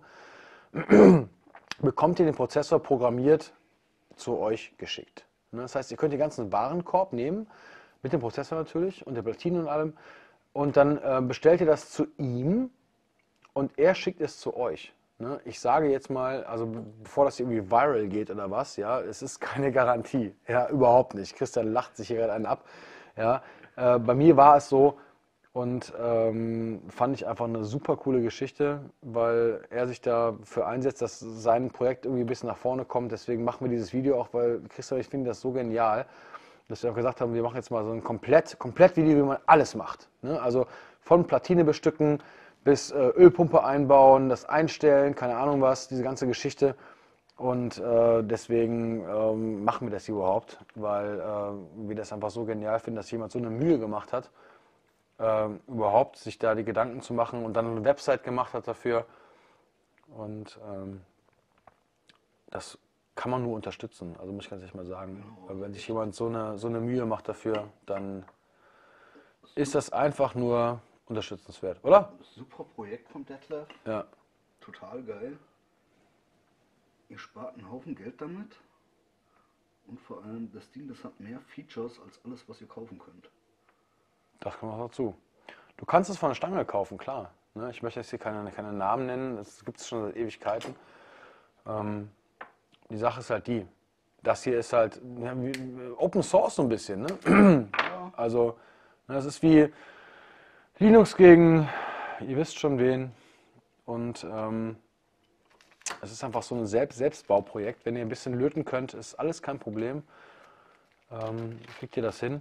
Bekommt ihr den Prozessor programmiert zu euch geschickt. Ne, das heißt, ihr könnt den ganzen Warenkorb nehmen, mit dem Prozessor natürlich und der Platine und allem. Und dann äh, bestellt ihr das zu ihm und er schickt es zu euch. Ne? Ich sage jetzt mal, also be- bevor das irgendwie viral geht oder was, ja, es ist keine Garantie. Ja, überhaupt nicht. Christian lacht sich hier gerade einen ab. Ja, äh, bei mir war es so und ähm, fand ich einfach eine super coole Geschichte, weil er sich dafür einsetzt, dass sein Projekt irgendwie ein bisschen nach vorne kommt. Deswegen machen wir dieses Video auch, weil Christian, ich finde das so genial, dass wir auch gesagt haben, wir machen jetzt mal so ein komplett, komplett Video, wie man alles macht. Ne? Also von Platine bestücken bis äh, Ölpumpe einbauen, das einstellen, keine Ahnung was, diese ganze Geschichte. Und äh, deswegen ähm, machen wir das hier überhaupt, weil äh, wir das einfach so genial finden, dass jemand so eine Mühe gemacht hat, äh, überhaupt sich da die Gedanken zu machen und dann eine Website gemacht hat dafür. Und ähm, das kann man nur unterstützen, also muss ich ganz ehrlich mal sagen. Weil wenn sich jemand so eine, so eine Mühe macht dafür, dann ist das einfach nur unterstützenswert, oder? Super Projekt vom Detlef. Ja. Total geil. Ihr spart einen Haufen Geld damit. Und vor allem, das Ding, das hat mehr Features als alles, was ihr kaufen könnt. Das kommt noch dazu. Du kannst es von der Stange kaufen, klar. Ne, ich möchte jetzt hier keine, keine Namen nennen, das gibt es schon seit Ewigkeiten. Ähm, die Sache ist halt die, das hier ist halt ja, wie, Open Source so ein bisschen. Ne? Ja. Also, das ist wie Linux gegen, ihr wisst schon wen. Und ähm, es ist einfach so ein Selbst Selbstbauprojekt. Wenn ihr ein bisschen löten könnt, ist alles kein Problem. Ähm, kriegt ihr das hin.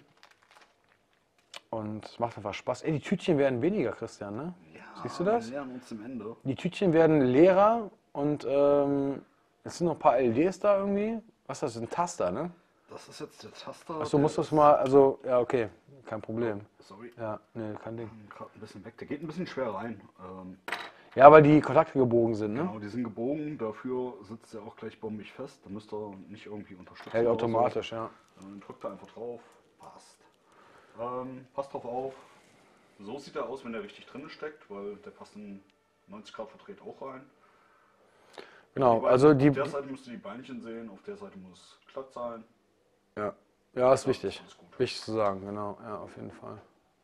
Und es macht einfach Spaß. Ey, die Tütchen werden weniger, Christian, ne? Ja, Siehst du das? Wir lernen uns zum Ende. Die Tütchen werden leerer und ähm, es sind noch ein paar L E Ds da irgendwie. Was ist das? Ein Taster, ne? Das ist jetzt der Taster. Achso, der musst du es ist- mal, also, ja, okay, kein Problem. Sorry. Ja, nee, kein Ding. Gerade ein bisschen weg. Der geht ein bisschen schwer rein. Ähm, Ja, weil die Kontakte gebogen sind, ne? Genau, die sind gebogen. Dafür sitzt er auch gleich bombig fest. Da müsst ihr nicht irgendwie unterstützen. Hält oder automatisch, ja. So. Dann drückt er einfach drauf. Passt. Ähm, passt drauf auf. So sieht er aus, wenn der richtig drin steckt, weil der passt in neunzig Grad verdreht auch rein. Genau, Die also Beine- die. Auf der Seite müsst ihr die Beinchen sehen, auf der Seite muss es glatt sein. Ja, ja, ist Das wichtig. ist alles gut. Wichtig zu sagen, genau, ja, auf jeden Fall.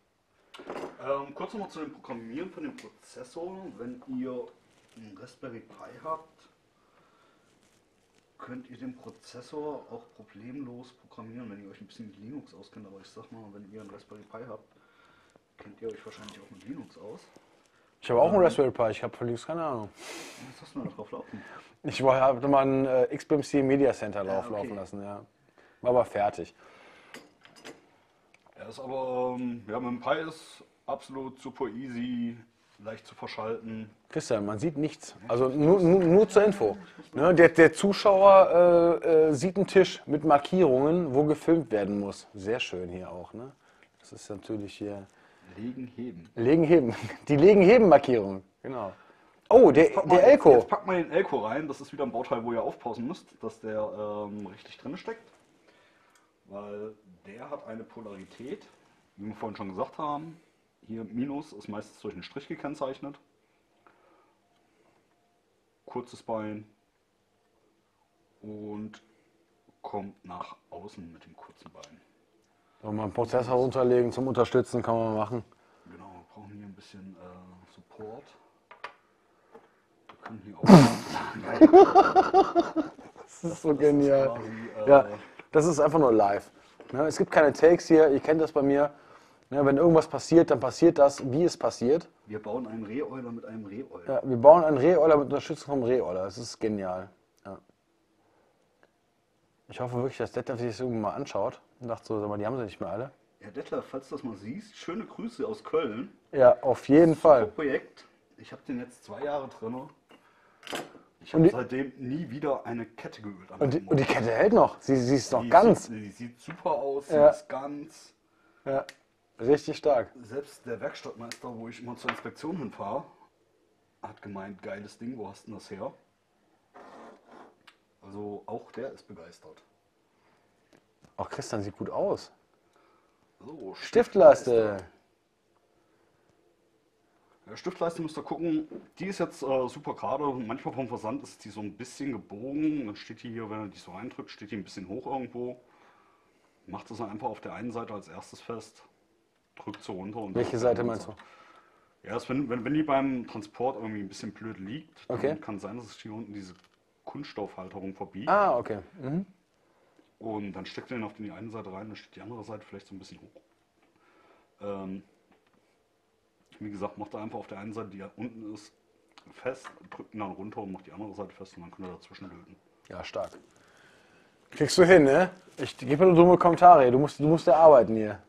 Ähm, kurz nochmal zu dem Programmieren von dem Prozessor. Wenn ihr einen Raspberry Pi habt, könnt ihr den Prozessor auch problemlos programmieren, wenn ihr euch ein bisschen mit Linux auskennt. Aber ich sag mal, wenn ihr einen Raspberry Pi habt, kennt ihr euch wahrscheinlich auch mit Linux aus. Ich habe auch einen Ähm. Raspberry Pi, ich habe von links keine Ahnung. Was hast du denn da drauf laufen? Ich habe mal ein äh, X B M C Media Center Ja, lauflaufen okay. lassen, ja. War aber fertig. Er ist aber, ähm, ja, mit dem Pi ist absolut super easy, leicht zu verschalten. Christian, man sieht nichts. Also nur, nur, nur zur Info. Ne, der, der Zuschauer äh, äh, sieht einen Tisch mit Markierungen, wo gefilmt werden muss. Sehr schön hier auch. Ne? Das ist natürlich hier. Legen, heben. Legen, heben. Die Legen, heben Markierung. Genau. Oh, der, Pack mal, der jetzt, Elko. jetzt pack mal den Elko rein. Das ist wieder ein Bauteil, wo ihr aufpassen müsst, dass der ähm, richtig drin steckt. Weil der hat eine Polarität, wie wir vorhin schon gesagt haben. Hier Minus ist meistens durch einen Strich gekennzeichnet. Kurzes Bein und kommt nach außen mit dem kurzen Bein. Soll man einen Prozessor runterlegen zum Unterstützen, kann man machen. Genau, wir brauchen hier ein bisschen äh, Support. Wir können hier auch. Das ist so genial. quasi, äh, Ja, das ist einfach nur live. Ne, es gibt keine Takes hier, ihr kennt das bei mir. Ne, wenn irgendwas passiert, dann passiert das, wie es passiert. Wir bauen einen Reheuler mit einem Reheuler. Ja, wir bauen einen Reheuler mit Unterstützung vom Reheuler. Das ist genial. Ja. Ich hoffe wirklich, dass Detlef sich das irgendwann mal anschaut und dachte so, sag mal, die haben sie nicht mehr alle. Ja, Detlef, falls du das mal siehst, schöne Grüße aus Köln. Ja, auf jeden Super Fall. Projekt. Ich habe den jetzt zwei Jahre drin. Ich Und habe die- seitdem nie wieder eine Kette geölt. an Und die, meinem und die Motor. Kette hält noch. Sie, sie ist noch Die ganz. Sieht, die sieht super aus, sie Ja. ist ganz. Ja, richtig stark. Selbst der Werkstattmeister, wo ich immer zur Inspektion hinfahre, hat gemeint, geiles Ding, wo hast du das her? Also auch der ist begeistert. Auch Christian sieht gut aus. So, Stiftleiste. Ja, Stiftleiste müsst ihr gucken, die ist jetzt äh, super gerade. Manchmal vom Versand ist die so ein bisschen gebogen. Dann steht die hier, wenn ihr die so reindrückt, steht die ein bisschen hoch irgendwo. Macht es einfach auf der einen Seite als erstes fest, drückt sie runter. Und Welche dann- Seite meinst du? Ja, ist, wenn, wenn, wenn die beim Transport irgendwie ein bisschen blöd liegt, Okay. dann kann sein, dass sich hier unten diese Kunststoffhalterung verbiegt. Ah, okay. Mhm. Und dann steckt ihr den auf die eine Seite rein, dann steht die andere Seite vielleicht so ein bisschen hoch. Ähm, wie gesagt, macht er einfach auf der einen Seite, die ja unten ist, fest, drückt ihn dann runter und macht die andere Seite fest und dann könnt ihr dazwischen löten. Ja, stark. Kriegst du hin, ne? Ich gebe mir nur dumme Kommentare. Du musst, du musst ja arbeiten hier.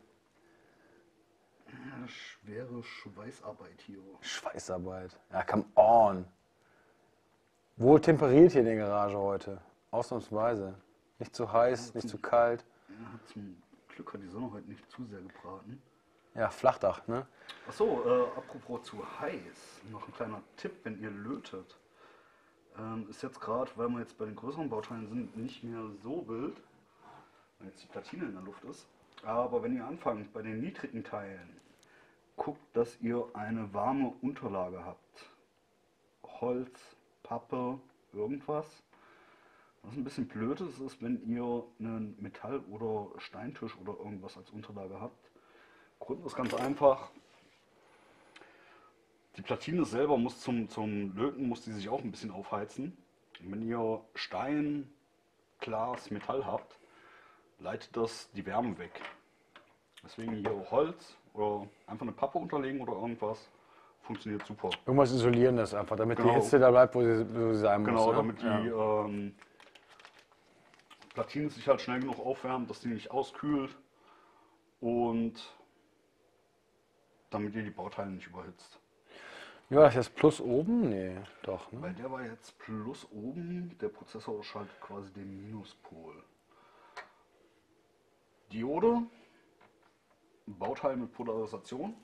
Ja, schwere Schweißarbeit hier. Schweißarbeit. Ja, come on. Wohl temperiert hier in der Garage heute. Ausnahmsweise. Nicht zu heiß, nicht zu kalt. Ja, zum Glück hat die Sonne heute nicht zu sehr gebraten. Ja, Flachdach, ne? Achso, äh, apropos zu heiß, noch ein kleiner Tipp, wenn ihr lötet. Ähm, ist jetzt gerade, weil wir jetzt bei den größeren Bauteilen sind, nicht mehr so wild, weil jetzt die Platine in der Luft ist. Aber wenn ihr anfangt bei den niedrigen Teilen, guckt, dass ihr eine warme Unterlage habt. Holz, Pappe, irgendwas. Was ein bisschen blöd ist, ist, wenn ihr einen Metall- oder Steintisch oder irgendwas als Unterlage habt. Grund ist ganz einfach. Die Platine selber muss zum, zum Löten, muss die sich auch ein bisschen aufheizen. Und wenn ihr Stein, Glas, Metall habt, leitet das die Wärme weg. Deswegen hier Holz oder einfach eine Pappe unterlegen oder irgendwas. Funktioniert super. Irgendwas Isolierendes einfach, damit Genau. die Hitze da bleibt, wo sie, wo sie sein Genau, muss. Ne? damit die ähm, Platine sich halt schnell genug aufwärmt, dass die nicht auskühlt und damit ihr die Bauteile nicht überhitzt. Wie war das jetzt? Plus oben? Nee, doch. Ne? Weil der war jetzt plus oben, der Prozessor schaltet quasi den Minuspol. Diode, Bauteil mit Polarisation,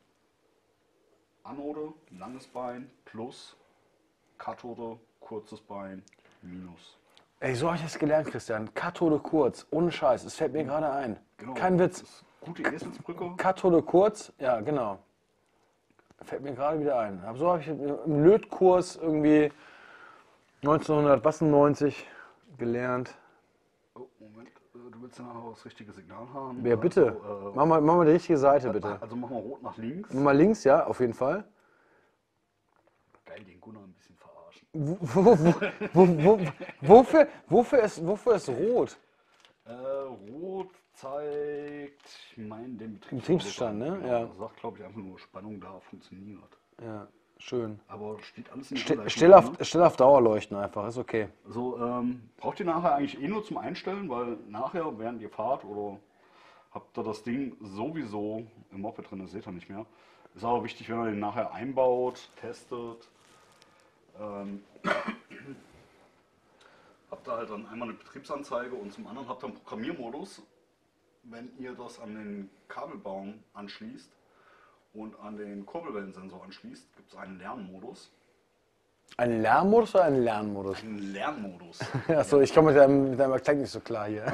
Anode, langes Bein, plus, Kathode, kurzes Bein, Minus. Ey, so habe ich das gelernt, Christian. Kathode kurz, ohne Scheiß. Es fällt mir gerade ein. Genau, Kein das Witz. ist gute Eselsbrücke. Kathode kurz, ja, genau. Fällt mir gerade wieder ein. Aber so habe ich im Lötkurs irgendwie neunzehnhundertneunzig gelernt. Oh, Moment, äh, du willst ja nachher das richtige Signal haben. Ja, bitte. Also, äh, Mach mal, mach mal die richtige Seite, bitte. also machen wir rot nach links. Mach mal links, ja, auf jeden Fall. Geil, den Gunnar ein bisschen verarschen. Wo, wo, wo, wo, wo, wofür, wofür, ist, wofür ist rot? Äh, rot zeigt, ich meine, den Betriebsstand, ne? Genau, Ja. das sagt, glaube ich, einfach nur Spannung da funktioniert. Ja, schön. Aber steht alles in der Ste Anleitung still, drin, auf, ne? still auf Dauerleuchten einfach, ist okay. So, ähm, braucht ihr nachher eigentlich eh nur zum Einstellen, weil nachher, während ihr fahrt oder habt ihr das Ding sowieso im Moped drin, das seht ihr nicht mehr. Ist aber wichtig, wenn ihr den nachher einbaut, testet. Ähm, habt ihr halt dann einmal eine Betriebsanzeige und zum anderen habt ihr einen Programmiermodus. Wenn ihr das an den Kabelbaum anschließt und an den Kurbelwellensensor anschließt, gibt es einen Lernmodus. Ein Lärmmodus oder ein Lernmodus? Ein Lernmodus. Achso, ich komme mit deinem, mit deinem Akzent nicht so klar hier.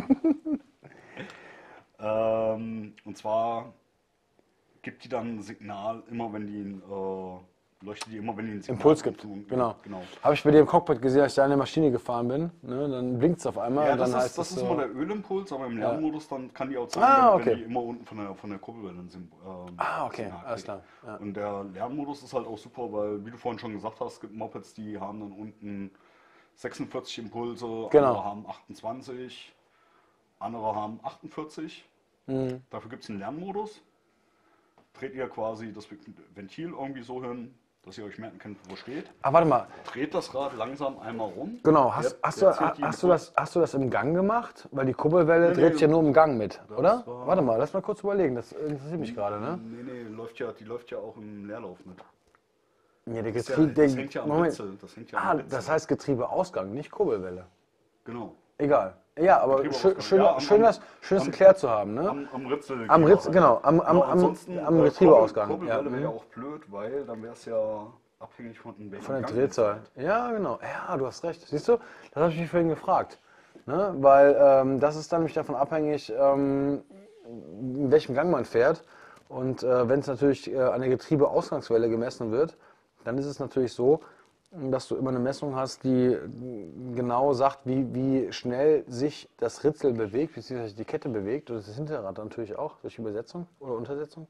ähm, und zwar gibt die dann ein Signal, immer wenn die ein, äh, leuchtet die immer, wenn die ein Signal Impuls gibt. kommt. Genau. genau. Habe ich bei dir im Cockpit gesehen, als ich da an der Maschine gefahren bin. Ne, dann blinkt es auf einmal. Ja, und dann das, ist, heißt das es ist so, immer der Ölimpuls, aber im Lernmodus dann kann die auch sein, Ah, wenn, okay. wenn die immer unten von der, von der Kurbelwelle sind. Ähm, Ah, okay, Signal alles kriegt. klar. Ja. Und der Lernmodus ist halt auch super, weil, wie du vorhin schon gesagt hast, es gibt Mopeds, die haben dann unten sechsundvierzig Impulse, Genau. andere haben achtundzwanzig, andere haben achtundvierzig. Mhm. Dafür gibt es einen Lernmodus. Dreht ihr quasi das Ventil irgendwie so hin, dass ihr euch merken könnt, wo steht. Ah, warte mal. Dreht das Rad langsam einmal rum. Genau, hast, Der- hast, der du, zählt die hast, du Impuls- das, hast du das im Gang gemacht? Weil die Kurbelwelle Nee, dreht nee, sich ja nur im Gang mit, das oder? war- Warte mal, lass mal kurz überlegen, das interessiert mich gerade, ne? Nee, nee, läuft ja, die läuft ja auch im Leerlauf mit. Ja, der Das, ist ja, Getriebe, das der, hängt ja am Moment. Ritzel. Das hängt ja Ah, am Ritzel. das heißt Getriebeausgang, nicht Kurbelwelle. Genau. Egal. Ja, aber schön, Getriebeausgang. schön, Ja, am- schön, am- das, schön das am- geklärt zu haben, ne? Am, am Ritzel. Am Ritz, genau, am, am, Genau, am, ansonsten, am äh, Getriebeausgang. Kurbel, Ja, Kurbelwelle wäre ja mhm. auch blöd, weil dann wäre es ja abhängig von, den Von der Gang Drehzahl. ist. Ja, genau. Ja, du hast recht. Siehst du, das habe ich mich vorhin gefragt. Ne? Weil ähm, das ist dann nämlich davon abhängig, ähm, in welchem Gang man fährt. Und äh, wenn es natürlich äh, an der Getriebeausgangswelle gemessen wird, dann ist es natürlich so, dass du immer eine Messung hast, die genau sagt, wie, wie schnell sich das Ritzel bewegt, beziehungsweise die Kette bewegt und das Hinterrad natürlich auch, durch Übersetzung oder Untersetzung.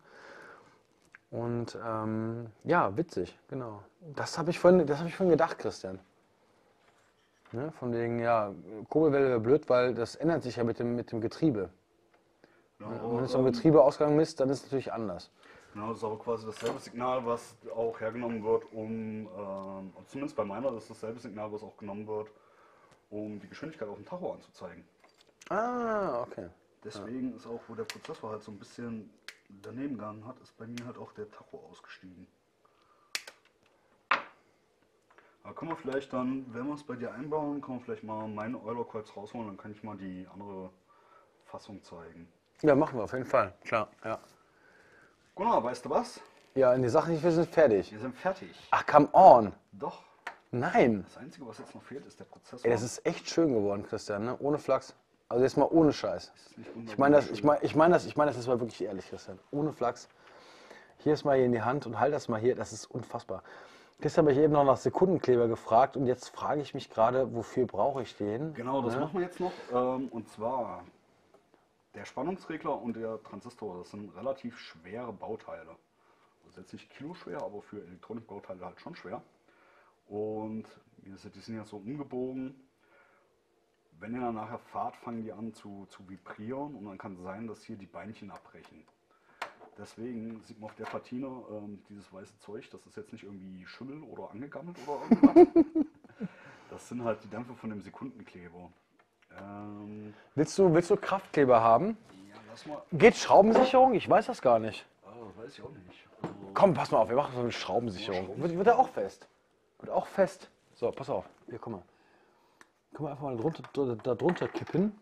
Und ähm, ja, witzig, genau. Das habe ich, vorhin- das hab ich vorhin gedacht, Christian. Ne? Von wegen, ja, Kurbelwelle wäre blöd, weil das ändert sich ja mit dem, mit dem Getriebe. Genau, Und wenn es so ähm, ein Getriebeausgang misst, dann ist es natürlich anders. Genau, das ist aber quasi dasselbe Signal, was auch hergenommen wird, um, ähm, zumindest bei meiner, das ist dasselbe Signal, was auch genommen wird, um die Geschwindigkeit auf dem Tacho anzuzeigen. Ah, okay. Deswegen ist auch, wo der Prozessor halt so ein bisschen daneben gegangen hat, ist bei mir halt auch der Tacho ausgestiegen. Aber können wir vielleicht dann, wenn wir es bei dir einbauen, können wir vielleicht mal meine Euler-Kreuz rausholen, dann kann ich mal die andere Fassung zeigen. Ja, machen wir auf jeden Fall, klar. Ja, Gunnar, weißt du was? ja in die Sache nicht, wir sind fertig. Wir sind fertig. Ach, come on. Doch. Nein. Das Einzige, was jetzt noch fehlt, ist der Prozessor. Ey, das ist echt schön geworden, Christian, ne? Ohne Flachs. Also jetzt mal ohne Scheiß. ist nicht wunderbar Ich meine das, schön. ich meine, ich meine das, ich meine das jetzt mal wirklich ehrlich, Christian. Ohne Flachs. Hier ist mal hier in die Hand und halt das mal hier. Das ist unfassbar. Christian habe ich eben noch nach Sekundenkleber gefragt und jetzt frage ich mich gerade, wofür brauche ich den? Genau, das Ne? machen wir jetzt noch. Ähm, und zwar der Spannungsregler und der Transistor. Das sind relativ schwere Bauteile. Das ist jetzt nicht kiloschwer, aber für Elektronikbauteile halt schon schwer. Und die sind ja so umgebogen. Wenn ihr dann nachher fahrt, fangen die an zu, zu vibrieren und dann kann es sein, dass hier die Beinchen abbrechen. Deswegen sieht man auf der Platine ähm, dieses weiße Zeug, das ist jetzt nicht irgendwie Schimmel oder angegammelt oder irgendwas. Das sind halt die Dämpfe von dem Sekundenkleber. Ähm, Willst du, willst du Kraftkleber haben? ja, lass mal. Geht Schraubensicherung? Ich weiß das gar nicht. Oh, weiß ich auch nicht. Also, Komm, pass mal auf, wir machen so eine Schraubensicherung. Wird, wird er auch fest? Wird auch fest. So, pass auf. Hier, guck mal. Können wir einfach mal drunter, da, da drunter kippen.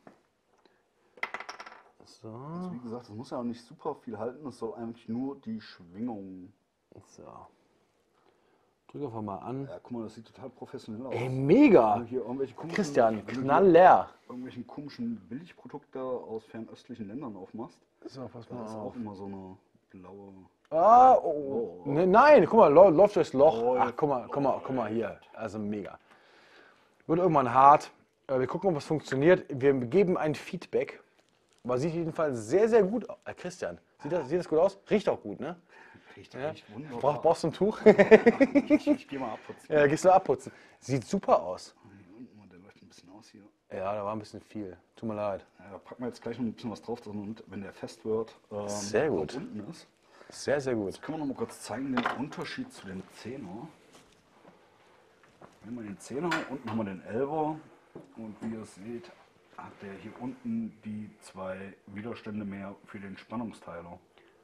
So, also wie gesagt, das muss ja auch nicht super viel halten, es soll eigentlich nur die Schwingung. so. Drück einfach mal an. Ja, guck mal, das sieht total professionell aus. Ey, Wenn mega! du hier irgendwelche komischen, Christian, wenn du hier knallleer. irgendwelchen komischen Billigprodukte aus fernöstlichen Ländern aufmachst, So, pass da mal ist auf. auch immer so eine blaue. Ah, oh. Oh. Ne, nein, guck mal, lau- läuft durchs Loch. Oh, Ach, guck mal, guck mal, guck mal hier. Also mega. Wird irgendwann hart. Äh, Wir gucken, ob es funktioniert. Wir geben ein Feedback. Aber sieht jedenfalls sehr, sehr gut aus. Äh, Christian, sieht das, sieht das gut aus? Riecht auch gut, ne? Riecht Ja. echt wunderbar. Brauch, brauchst du ein Tuch? ich, ich geh mal abputzen. Ja, gehst du abputzen. Sieht super aus. Hier unten, der läuft ein bisschen aus hier. Ja, da war ein bisschen viel. Tut mir leid. Ja, da packen wir jetzt gleich noch ein bisschen was drauf, dass man, wenn der fest wird, ähm, Sehr auch gut. unten ist. Sehr, sehr gut. Jetzt können wir noch mal kurz zeigen, den Unterschied zu dem Zehner. Wenn wir den Zehner, unten haben wir den Elfer und wie ihr seht, hat der hier unten die zwei Widerstände mehr für den Spannungsteiler.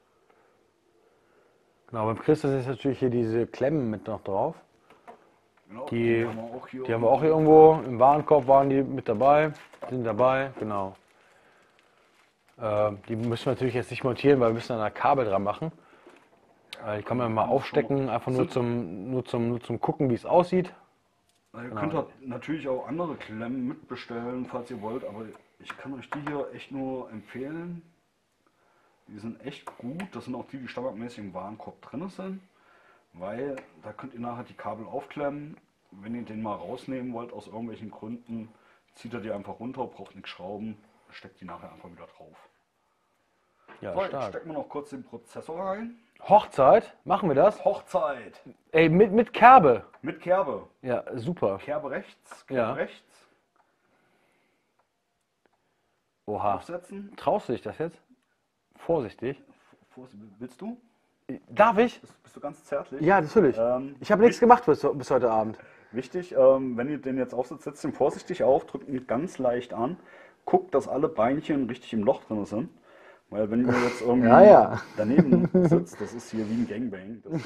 Genau, beim Christus ist natürlich hier diese Klemmen mit noch drauf. Genau, Die, haben wir auch hier. die haben wir auch hier irgendwo. Im Warenkorb waren die mit dabei. Sind dabei, genau. Äh, die müssen wir natürlich jetzt nicht montieren, weil wir müssen dann ein Kabel dran machen. Äh, Ich kann mir mal aufstecken, einfach nur zum, nur zum, nur zum Gucken, wie es aussieht. Ihr Genau. könnt halt natürlich auch andere Klemmen mitbestellen, falls ihr wollt, aber ich kann euch die hier echt nur empfehlen. Die sind echt gut. Das sind auch die, die standardmäßig im Warenkorb drin sind, weil da könnt ihr nachher die Kabel aufklemmen. Wenn ihr den mal rausnehmen wollt, aus irgendwelchen Gründen, zieht ihr die einfach runter, braucht nichts schrauben, steckt die nachher einfach wieder drauf. Ja, So, jetzt stark. stecken wir noch kurz den Prozessor rein. Hochzeit, machen wir das? Hochzeit Ey, mit, mit Kerbe. mit Kerbe. Ja, super. Kerbe rechts, Kerbe Ja. rechts. Oha. Aufsetzen. Traust du dich das jetzt? Vorsichtig. Vorsicht, willst du? Darf ich? Bist, bist du ganz zärtlich? Ja, natürlich. Ähm, Ich habe nichts gemacht bis, bis heute Abend. Wichtig, ähm, wenn ihr den jetzt aufsetzt, setzt ihn vorsichtig auf, drückt ihn ganz leicht an, guckt, dass alle Beinchen richtig im Loch drin sind. Weil wenn ihr jetzt irgendwie Ja, ja. daneben sitzt, das ist hier wie ein Gangbang. Das,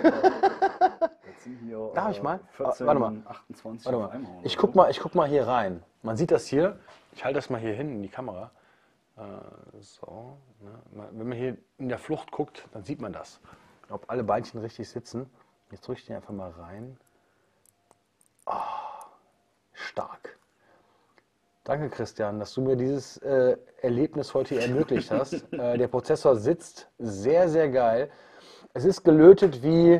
das sind hier Darf ich mal? vierzehn, Warte mal. achtundzwanzig Warte auf mal. einmal. Ich guck mal, ich guck mal hier rein. Man sieht das hier. Ich halte das mal hier hin in die Kamera. Äh, so. Ne? Wenn man hier in der Flucht guckt, dann sieht man das. Ob alle Beinchen richtig sitzen. Jetzt drücke ich den einfach mal rein. Oh, stark. Danke, Christian, dass du mir dieses äh, Erlebnis heute hier ermöglicht hast. äh, der Prozessor sitzt sehr, sehr geil. Es ist gelötet wie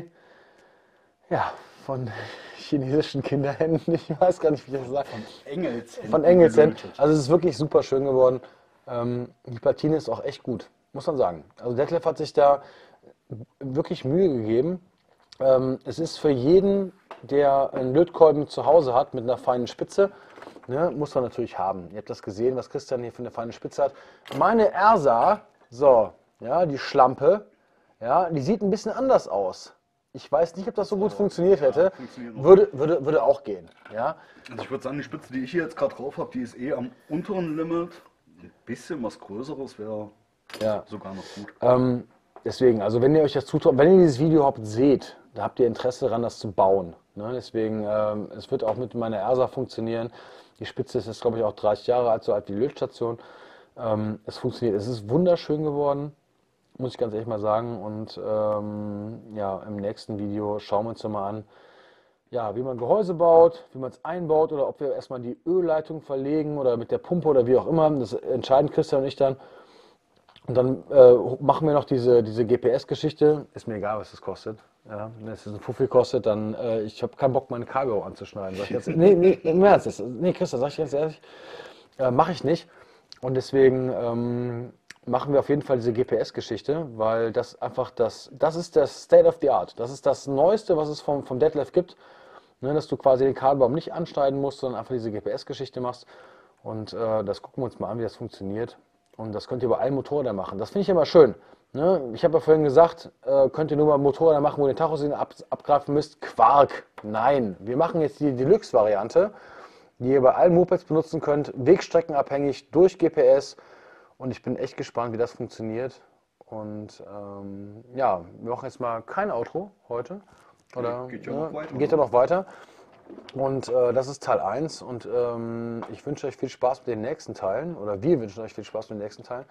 ja, von chinesischen Kinderhänden. Ich weiß gar nicht, wie ich das sage. Engelshänden. Von Engelshänden. gelötet. Also es ist wirklich super schön geworden. Ähm, die Platine ist auch echt gut, muss man sagen. Also Detlef hat sich da wirklich Mühe gegeben. Ähm, es ist für jeden, der einen Lötkolben zu Hause hat mit einer feinen Spitze, ne, muss man natürlich haben. Ihr habt das gesehen, was Christian hier für eine feine Spitze hat. Meine Ersa, so, ja, die Schlampe, ja, die sieht ein bisschen anders aus. Ich weiß nicht, ob das so gut funktioniert hätte. funktioniert noch. Würde, würde, würde auch gehen. Ja. Also ich würde sagen, die Spitze, die ich hier jetzt gerade drauf habe, die ist eh am unteren Limit. Ein bisschen was Größeres wäre Ja. sogar noch gut. Ähm, deswegen, also wenn ihr euch das zutraut, wenn ihr dieses Video überhaupt seht, da habt ihr Interesse daran, das zu bauen. Ne? Deswegen, ähm, es wird auch mit meiner Ersa funktionieren. Die Spitze ist jetzt, glaube ich, auch dreißig Jahre alt, so alt wie die Lötstation. Ähm, es funktioniert, es ist wunderschön geworden, muss ich ganz ehrlich mal sagen. Und ähm, ja, im nächsten Video schauen wir uns mal an, ja, wie man Gehäuse baut, wie man es einbaut oder ob wir erstmal die Ölleitung verlegen oder mit der Pumpe oder wie auch immer. Das entscheiden Christian und ich dann. Und dann äh, machen wir noch diese, diese G P S-Geschichte. Ist mir egal, was das kostet. Ja, wenn es ein Fuffi kostet, dann äh, ich habe keinen Bock, meine Kabel anzuschneiden. Sag ich jetzt, nee, nee, im Ernst. Das, nee, Christian, sag ich ganz ehrlich, äh, mache ich nicht. Und deswegen ähm, machen wir auf jeden Fall diese G P S-Geschichte, weil das einfach das, das ist das State of the Art. Das ist das Neueste, was es vom, vom Detlef gibt. Ne, dass du quasi den Kabelbaum nicht anschneiden musst, sondern einfach diese G P S-Geschichte machst. Und äh, das gucken wir uns mal an, wie das funktioniert. Und das könnt ihr bei allen Motorrädern machen. Das finde ich immer schön. Ne? Ich habe ja vorhin gesagt, äh, könnt ihr nur mal Motorräder machen, wo ihr den Tachosinn ab, abgreifen müsst. Quark. Nein, wir machen jetzt die Deluxe-Variante, die ihr bei allen Mopeds benutzen könnt, wegstreckenabhängig, durch G P S. Und ich bin echt gespannt, wie das funktioniert. Und ähm, ja, wir machen jetzt mal kein Outro heute. Oder, Geht ja ne, noch weiter, Geht ja oder? noch weiter. Und äh, das ist Teil eins und ähm, ich wünsche euch viel Spaß mit den nächsten Teilen oder wir wünschen euch viel Spaß mit den nächsten Teilen.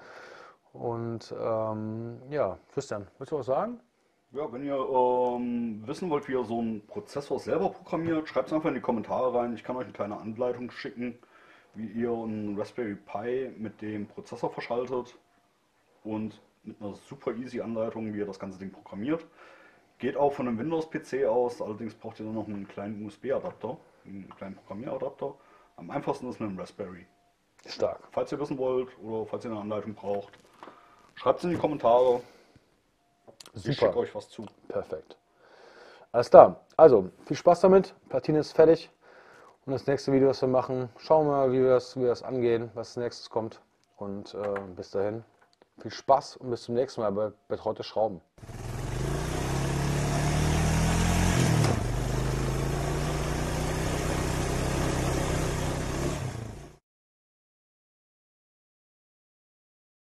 Und ähm, ja, Christian, willst du was sagen? Ja, wenn ihr ähm, wissen wollt, wie ihr so einen Prozessor selber programmiert, schreibt es einfach in die Kommentare rein. Ich kann euch eine kleine Anleitung schicken, wie ihr einen Raspberry Pi mit dem Prozessor verschaltet und mit einer super easy Anleitung, wie ihr das ganze Ding programmiert. Geht auch von einem Windows-P C aus, allerdings braucht ihr dann noch einen kleinen U S B-Adapter, einen kleinen Programmieradapter. Am einfachsten ist mit einem Raspberry. Stark. Falls ihr wissen wollt oder falls ihr eine Anleitung braucht, schreibt es in die Kommentare. Ich schicke Super. euch was zu. Perfekt. Alles klar. Also, viel Spaß damit. Platine ist fertig. Und das nächste Video, was wir machen, schauen wir mal, wie wir das, wie wir das angehen, was als nächstes kommt. Und äh, bis dahin, viel Spaß und bis zum nächsten Mal bei Betreute Schrauben.